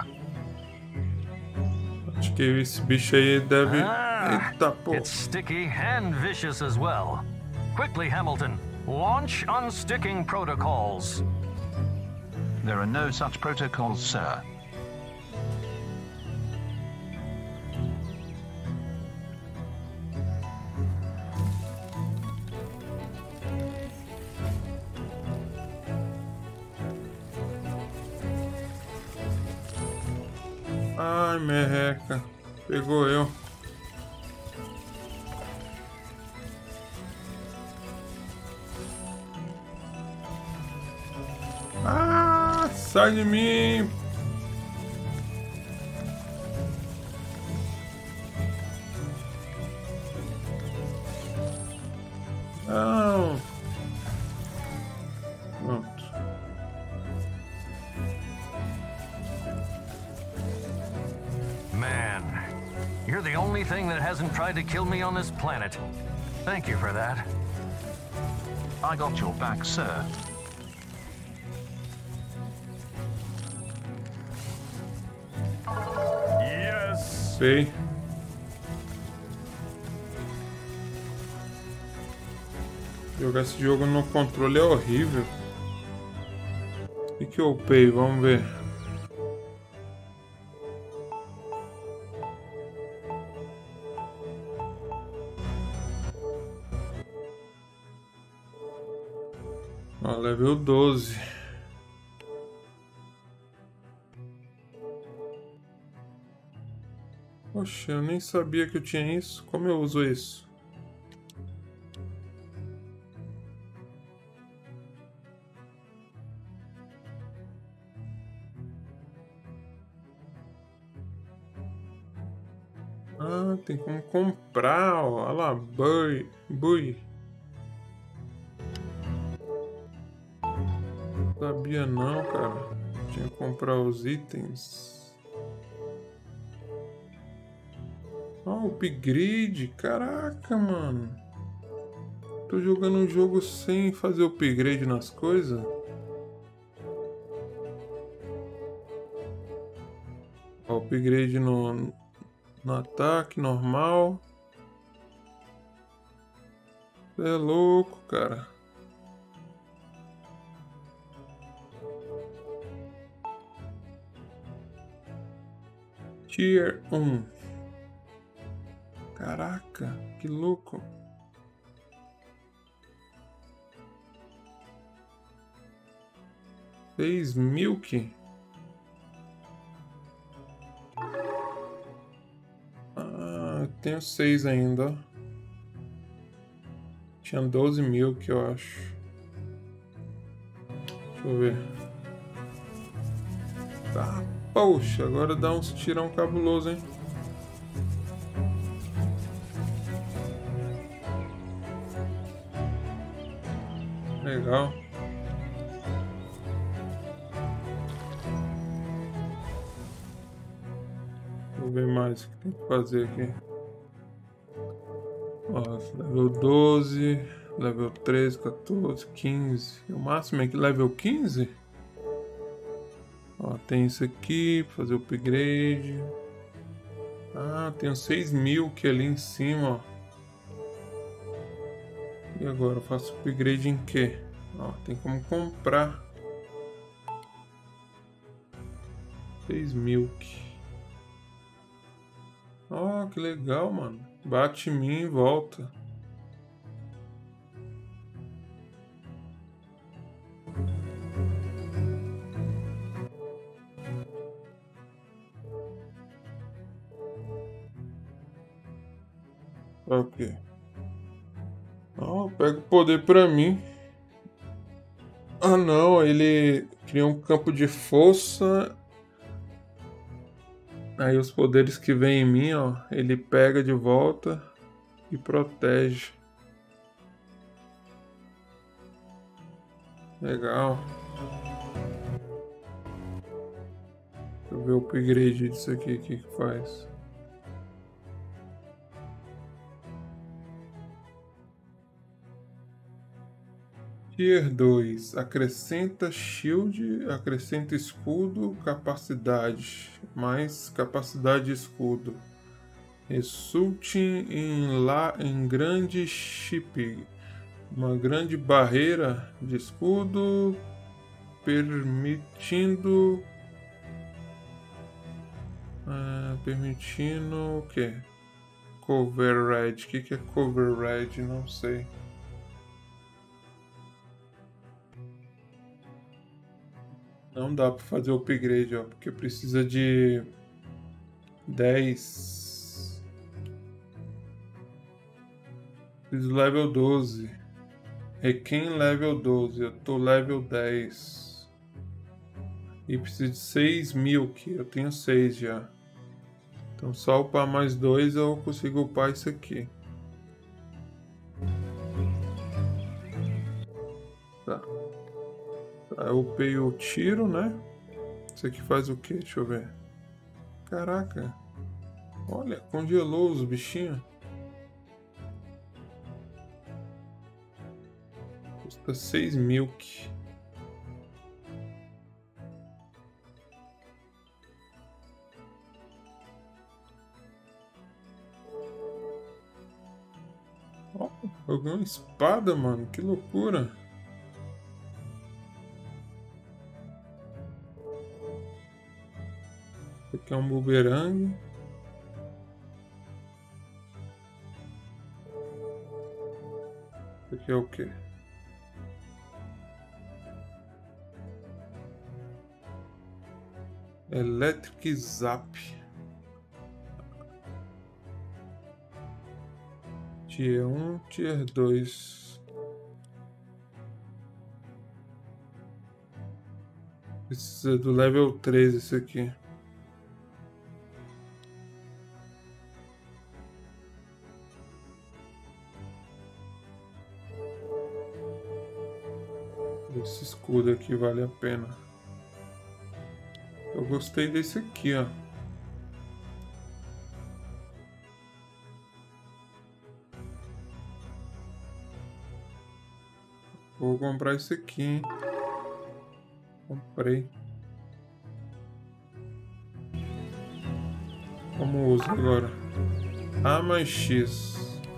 Acho que esse bicho aí deve... ah, Eita, pô. it's sticky and vicious as well. Quickly, Hamilton, launch unsticking protocols. There are no such protocols, sir. Ai, merreca. Pegou eu. Ah, sai de mim. Não. Pronto. Man, you're the only thing that hasn't tried to kill me on this planet. Thank you for that. I got your back, sir. Yes. Sei. Jogar esse jogo no controle é horrível. O que que eu upei? Vamos ver. Ó, level doze. Poxa, eu nem sabia que eu tinha isso. Como eu uso isso? Ah, tem como comprar, ó. Olha lá, bui, bui. Não sabia não, cara. Tinha que comprar os itens. Ó, upgrade. Caraca, mano. Tô jogando um jogo sem fazer upgrade nas coisas. Ó, upgrade no... No ataque normal. Você é louco, cara. Tier um. Caraca, que louco. Seis milk. Tenho seis ainda. Tinha doze mil que eu acho. Deixa eu ver. Tá, poxa, agora dá uns tirão cabuloso, hein? Legal. Vou ver mais o que tem que fazer aqui. Ó, level doze, level treze, quatorze, quinze. O máximo é que level quinze? Ó, tem isso aqui, fazer o upgrade. Ah, tem os seis mil que ali em cima, ó. E agora eu faço upgrade em quê? Ó, tem como comprar. seis mil. Ó, que legal, mano. Bate em mim e volta. Ok. Ó, pega o poder pra mim. Ah, não. Ele cria um campo de força. Aí os poderes que vem em mim, ó, ele pega de volta e protege. Legal. Deixa eu ver o upgrade disso aqui, o que que faz. Tier dois. Acrescenta shield, acrescenta escudo, capacidade. Mais capacidade de escudo. Resulte em, lá, em grande chip. Uma grande barreira de escudo. Permitindo... Ah, permitindo o que? Cover red. O que, que é cover red? Não sei. Não dá para fazer o upgrade, ó, porque precisa de dez. Preciso level doze. Requiem level doze. Eu tô level dez. E preciso de seis mil que eu tenho seis já. Então só upar mais dois eu consigo upar isso aqui. Tá. Tá, eu upei o tiro, né? Isso aqui faz o que? Deixa eu ver. Caraca. Olha, congelou os bichinhos. Custa seis mil. Oh, eu ganhei uma espada, mano. Que loucura. Esse aqui é um bumerangue. Esse aqui é o quê? Electric Zap. Tier um, Tier dois. Precisa do level três esse aqui. Esse escudo aqui vale a pena. Eu gostei desse aqui, ó. Vou comprar esse aqui, hein? Comprei. Como uso agora? A mais X.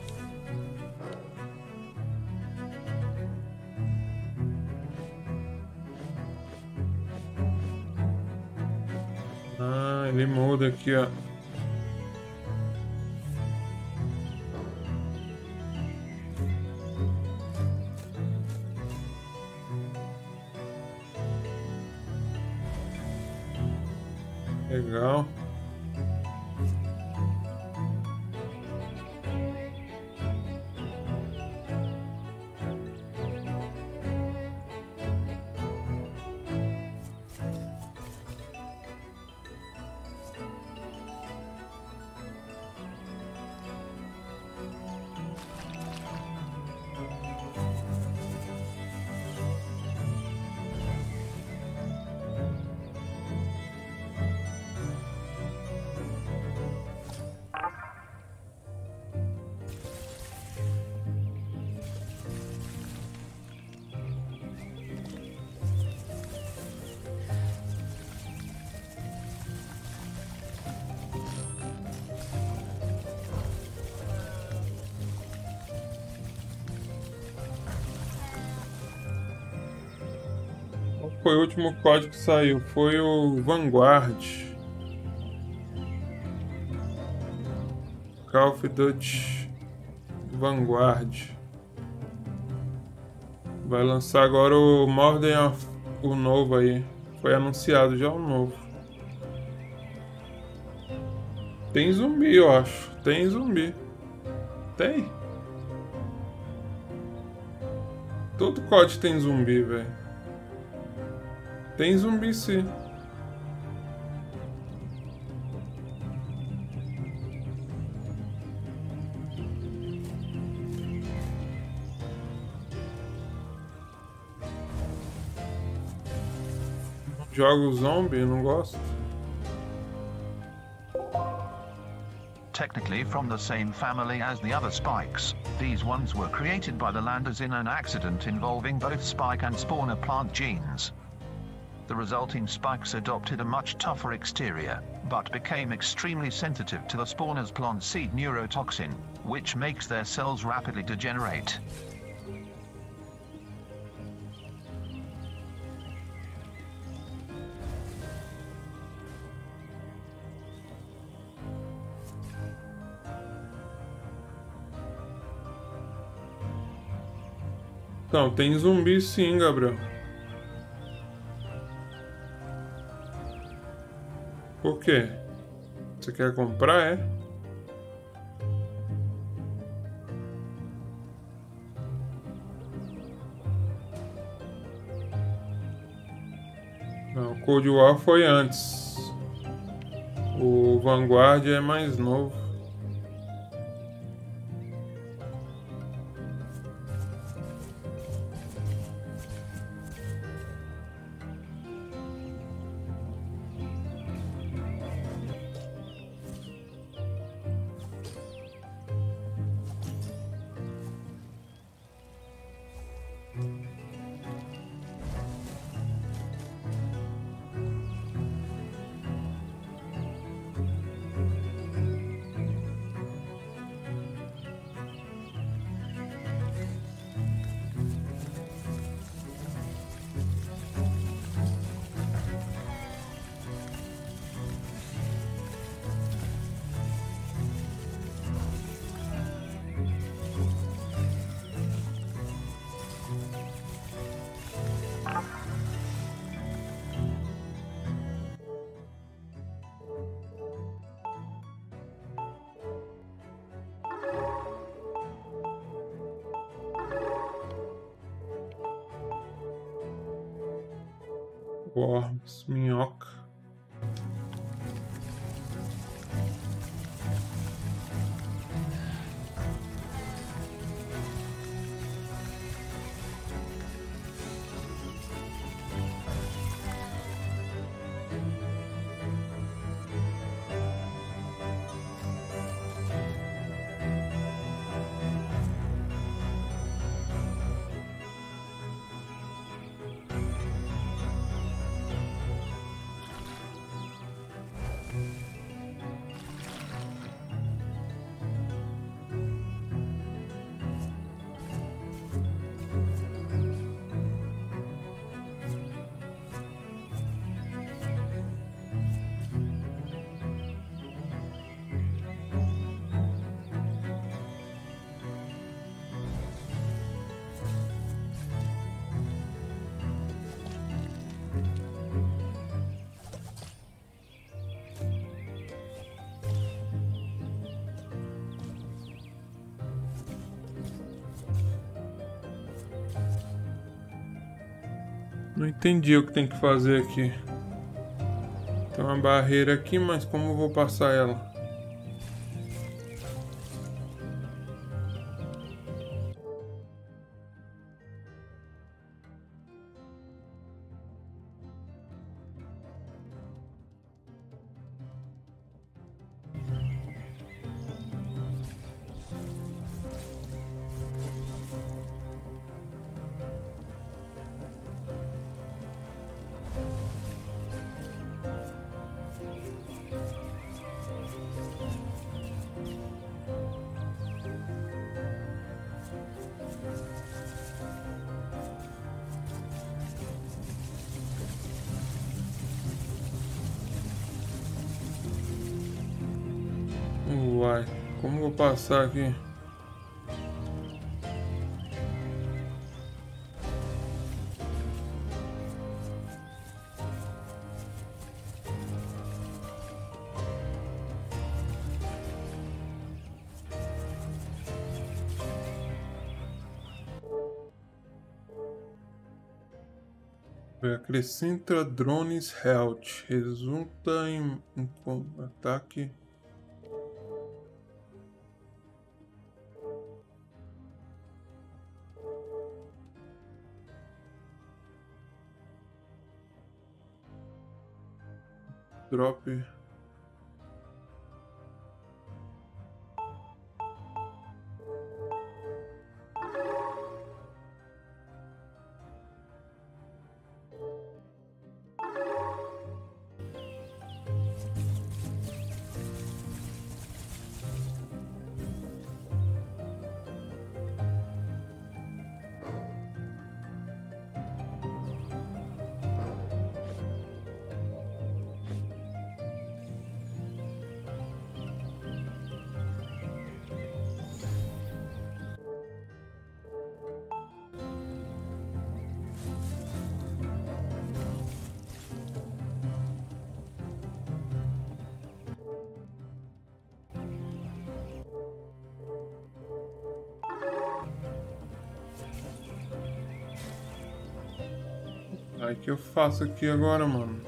Ah, ele muda aqui, ó. Legal. Foi o último código que saiu, foi o Vanguard. Call of Duty Vanguard. Vai lançar agora o Modern of... o novo aí. Foi anunciado já o novo. Tem zumbi, eu acho. Tem zumbi. Tem? Todo código tem zumbi, velho. Tem zumbi sim. Jogo zombie, não gosto. Technically from the same family as the other spikes, these ones were created by the Landers in an accident involving both spike and spawner plant genes. The resulting spikes adopted a much tougher exterior, but became extremely sensitive to the spawner's plant seed neurotoxin, which makes their cells rapidly degenerate. Então, tem zumbi sim, Gabriel. Por quê? Você quer comprar, é? Não, o Cold War foi antes. O Vanguard é mais novo. Worms, minhoca. Não entendi o que tem que fazer aqui. Tem uma barreira aqui, mas como eu vou passar ela? Uai, como eu vou passar aqui? Acrescenta drones health. Resulta em, em ataque. Drop. Aí que eu faço aqui agora, mano.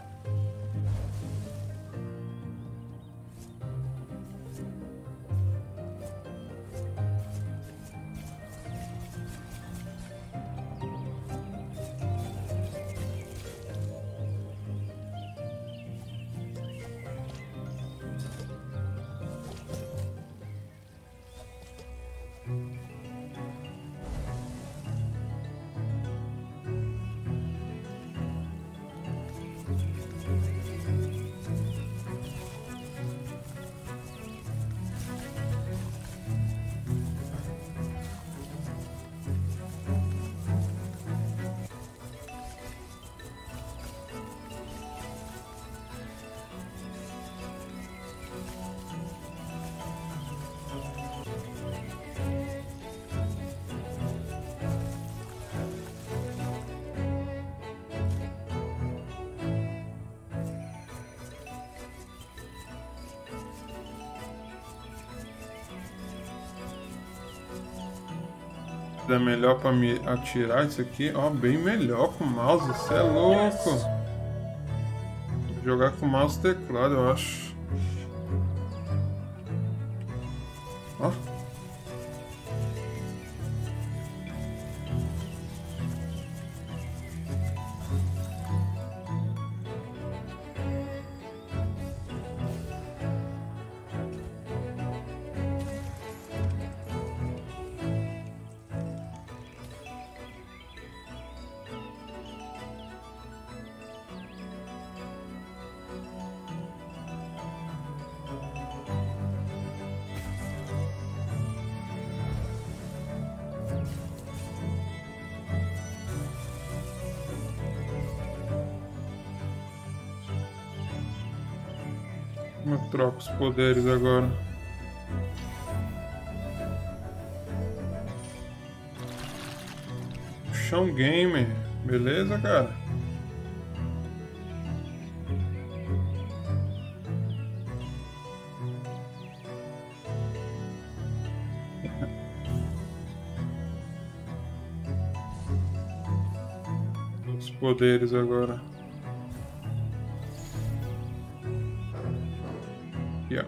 É melhor para me atirar isso aqui, ó, bem melhor com o mouse, isso é louco. Vou jogar com o mouse e teclado, eu acho. Ó. Eu troco os poderes agora. Chão Gamer, beleza, cara? Os poderes agora. Yeah.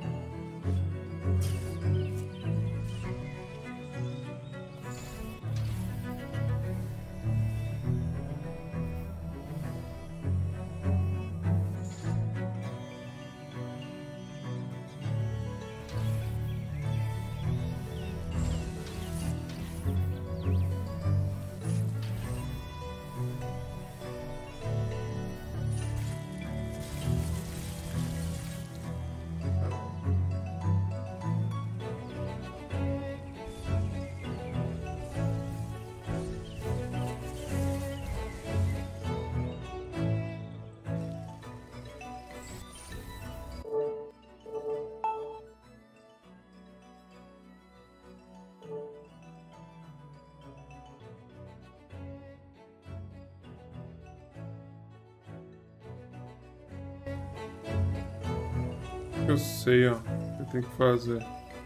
Eu sei, ó, o que eu tenho que fazer.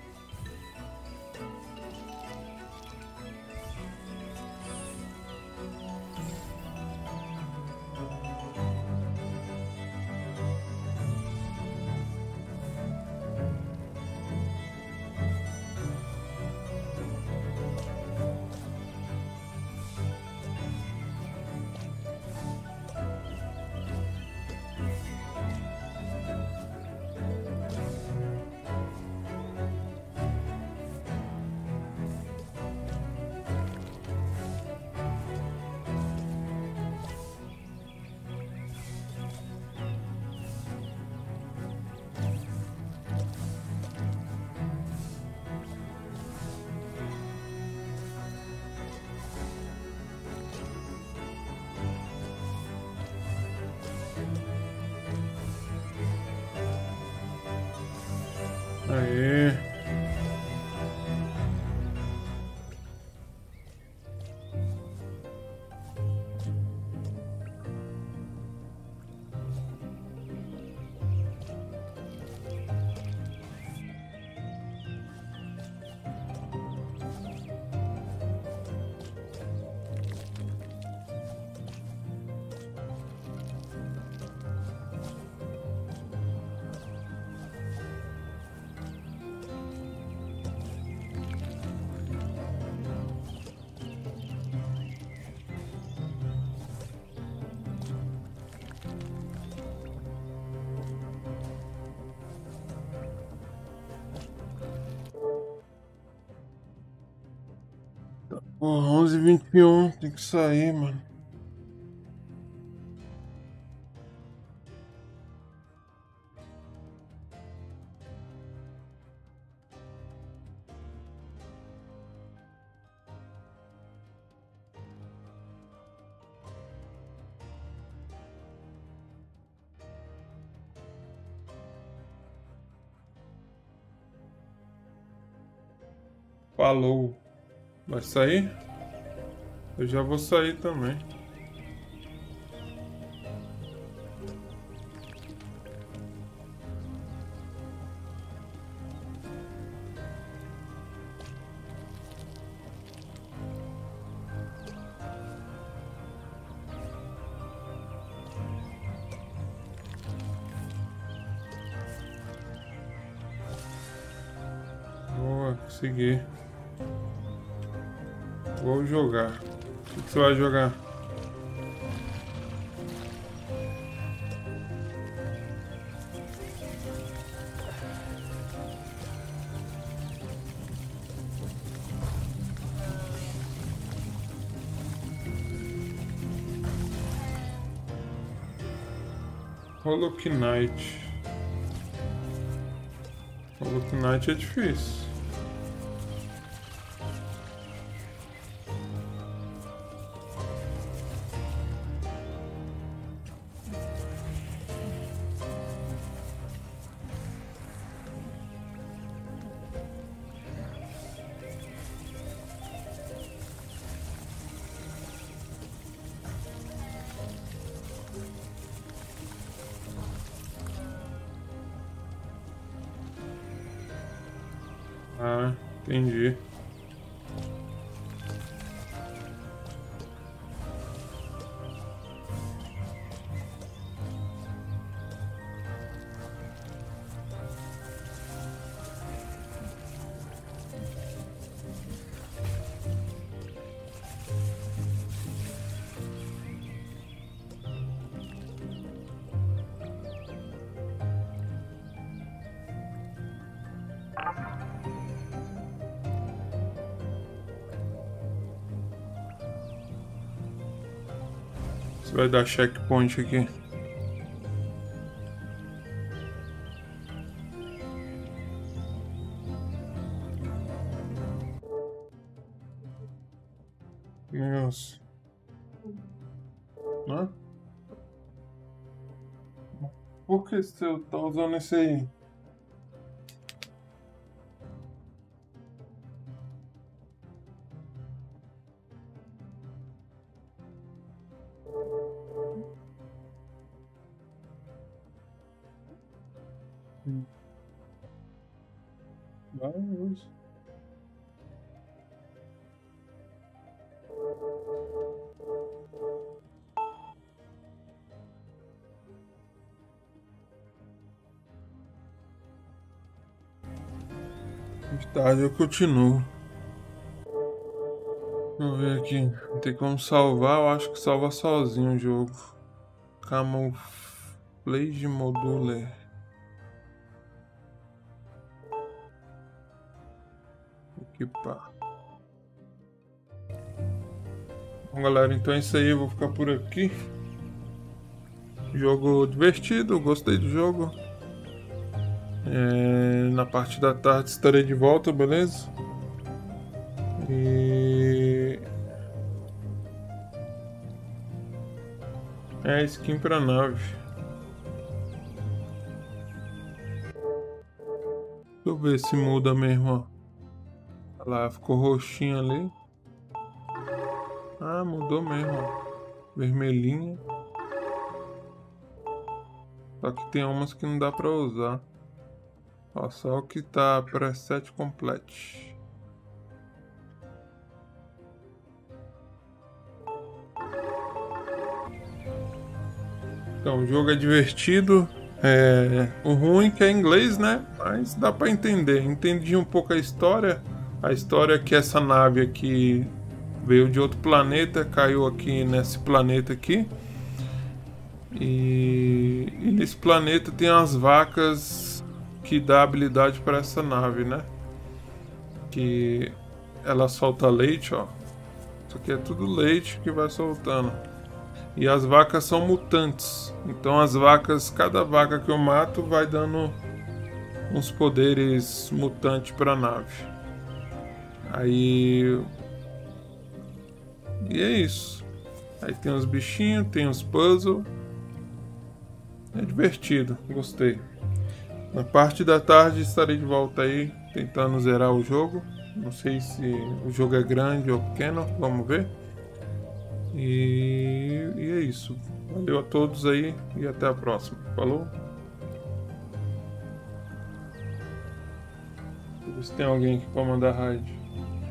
Aê. onze e vinte e um, tem que sair, mano. Falou. Vai sair? Eu já vou sair também. Boa, consegui. Vou jogar. O que você vai jogar? Hollow Knight. Hollow Knight é difícil. Ah, entendi. Você vai dar checkpoint aqui. Nossa. Hã? Por que você tá usando esse aí? Vai, usa. Mais tarde eu continuo. Vamos ver aqui. Não tem como salvar, eu acho que salva sozinho o jogo. Camouflage Modular. Equipar. Bom, galera, então é isso aí. Eu vou ficar por aqui. Jogo divertido, gostei do jogo. É, na parte da tarde estarei de volta, beleza? E é skin pra nave. Deixa eu ver se muda mesmo, ó. Olha lá, ficou roxinho ali. Ah, mudou mesmo, ó. Vermelhinha. Só que tem umas que não dá pra usar. Ó, só o que tá preset complete. Então, o jogo é divertido. É... O ruim é que é inglês, né? Mas dá pra entender. Entendi um pouco a história. A história é que essa nave aqui veio de outro planeta, caiu aqui nesse planeta aqui. E, e nesse planeta tem as vacas que dá habilidade para essa nave, né? Que ela solta leite, ó. Isso aqui é tudo leite que vai soltando. E as vacas são mutantes. Então as vacas, cada vaca que eu mato vai dando uns poderes mutantes para a nave. Aí... E é isso. Aí tem uns bichinhos, tem uns puzzles. É divertido, gostei. Na parte da tarde estarei de volta aí, tentando zerar o jogo. Não sei se o jogo é grande ou pequeno, vamos ver. E, e é isso. Valeu a todos aí e até a próxima. Falou? Deixa eu ver se tem alguém aqui para mandar raid.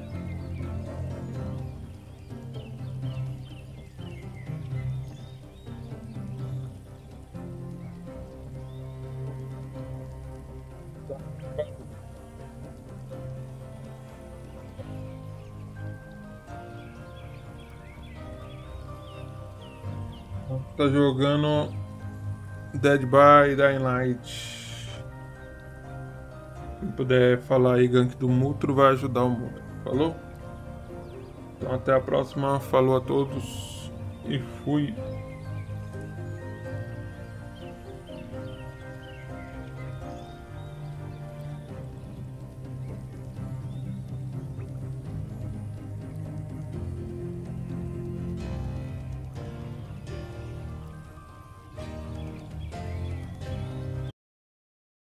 Tá jogando Dead by Dying Light. Quem puder falar aí gank do Mutro vai ajudar o Mutro. Falou? Então até a próxima. Falou a todos e fui.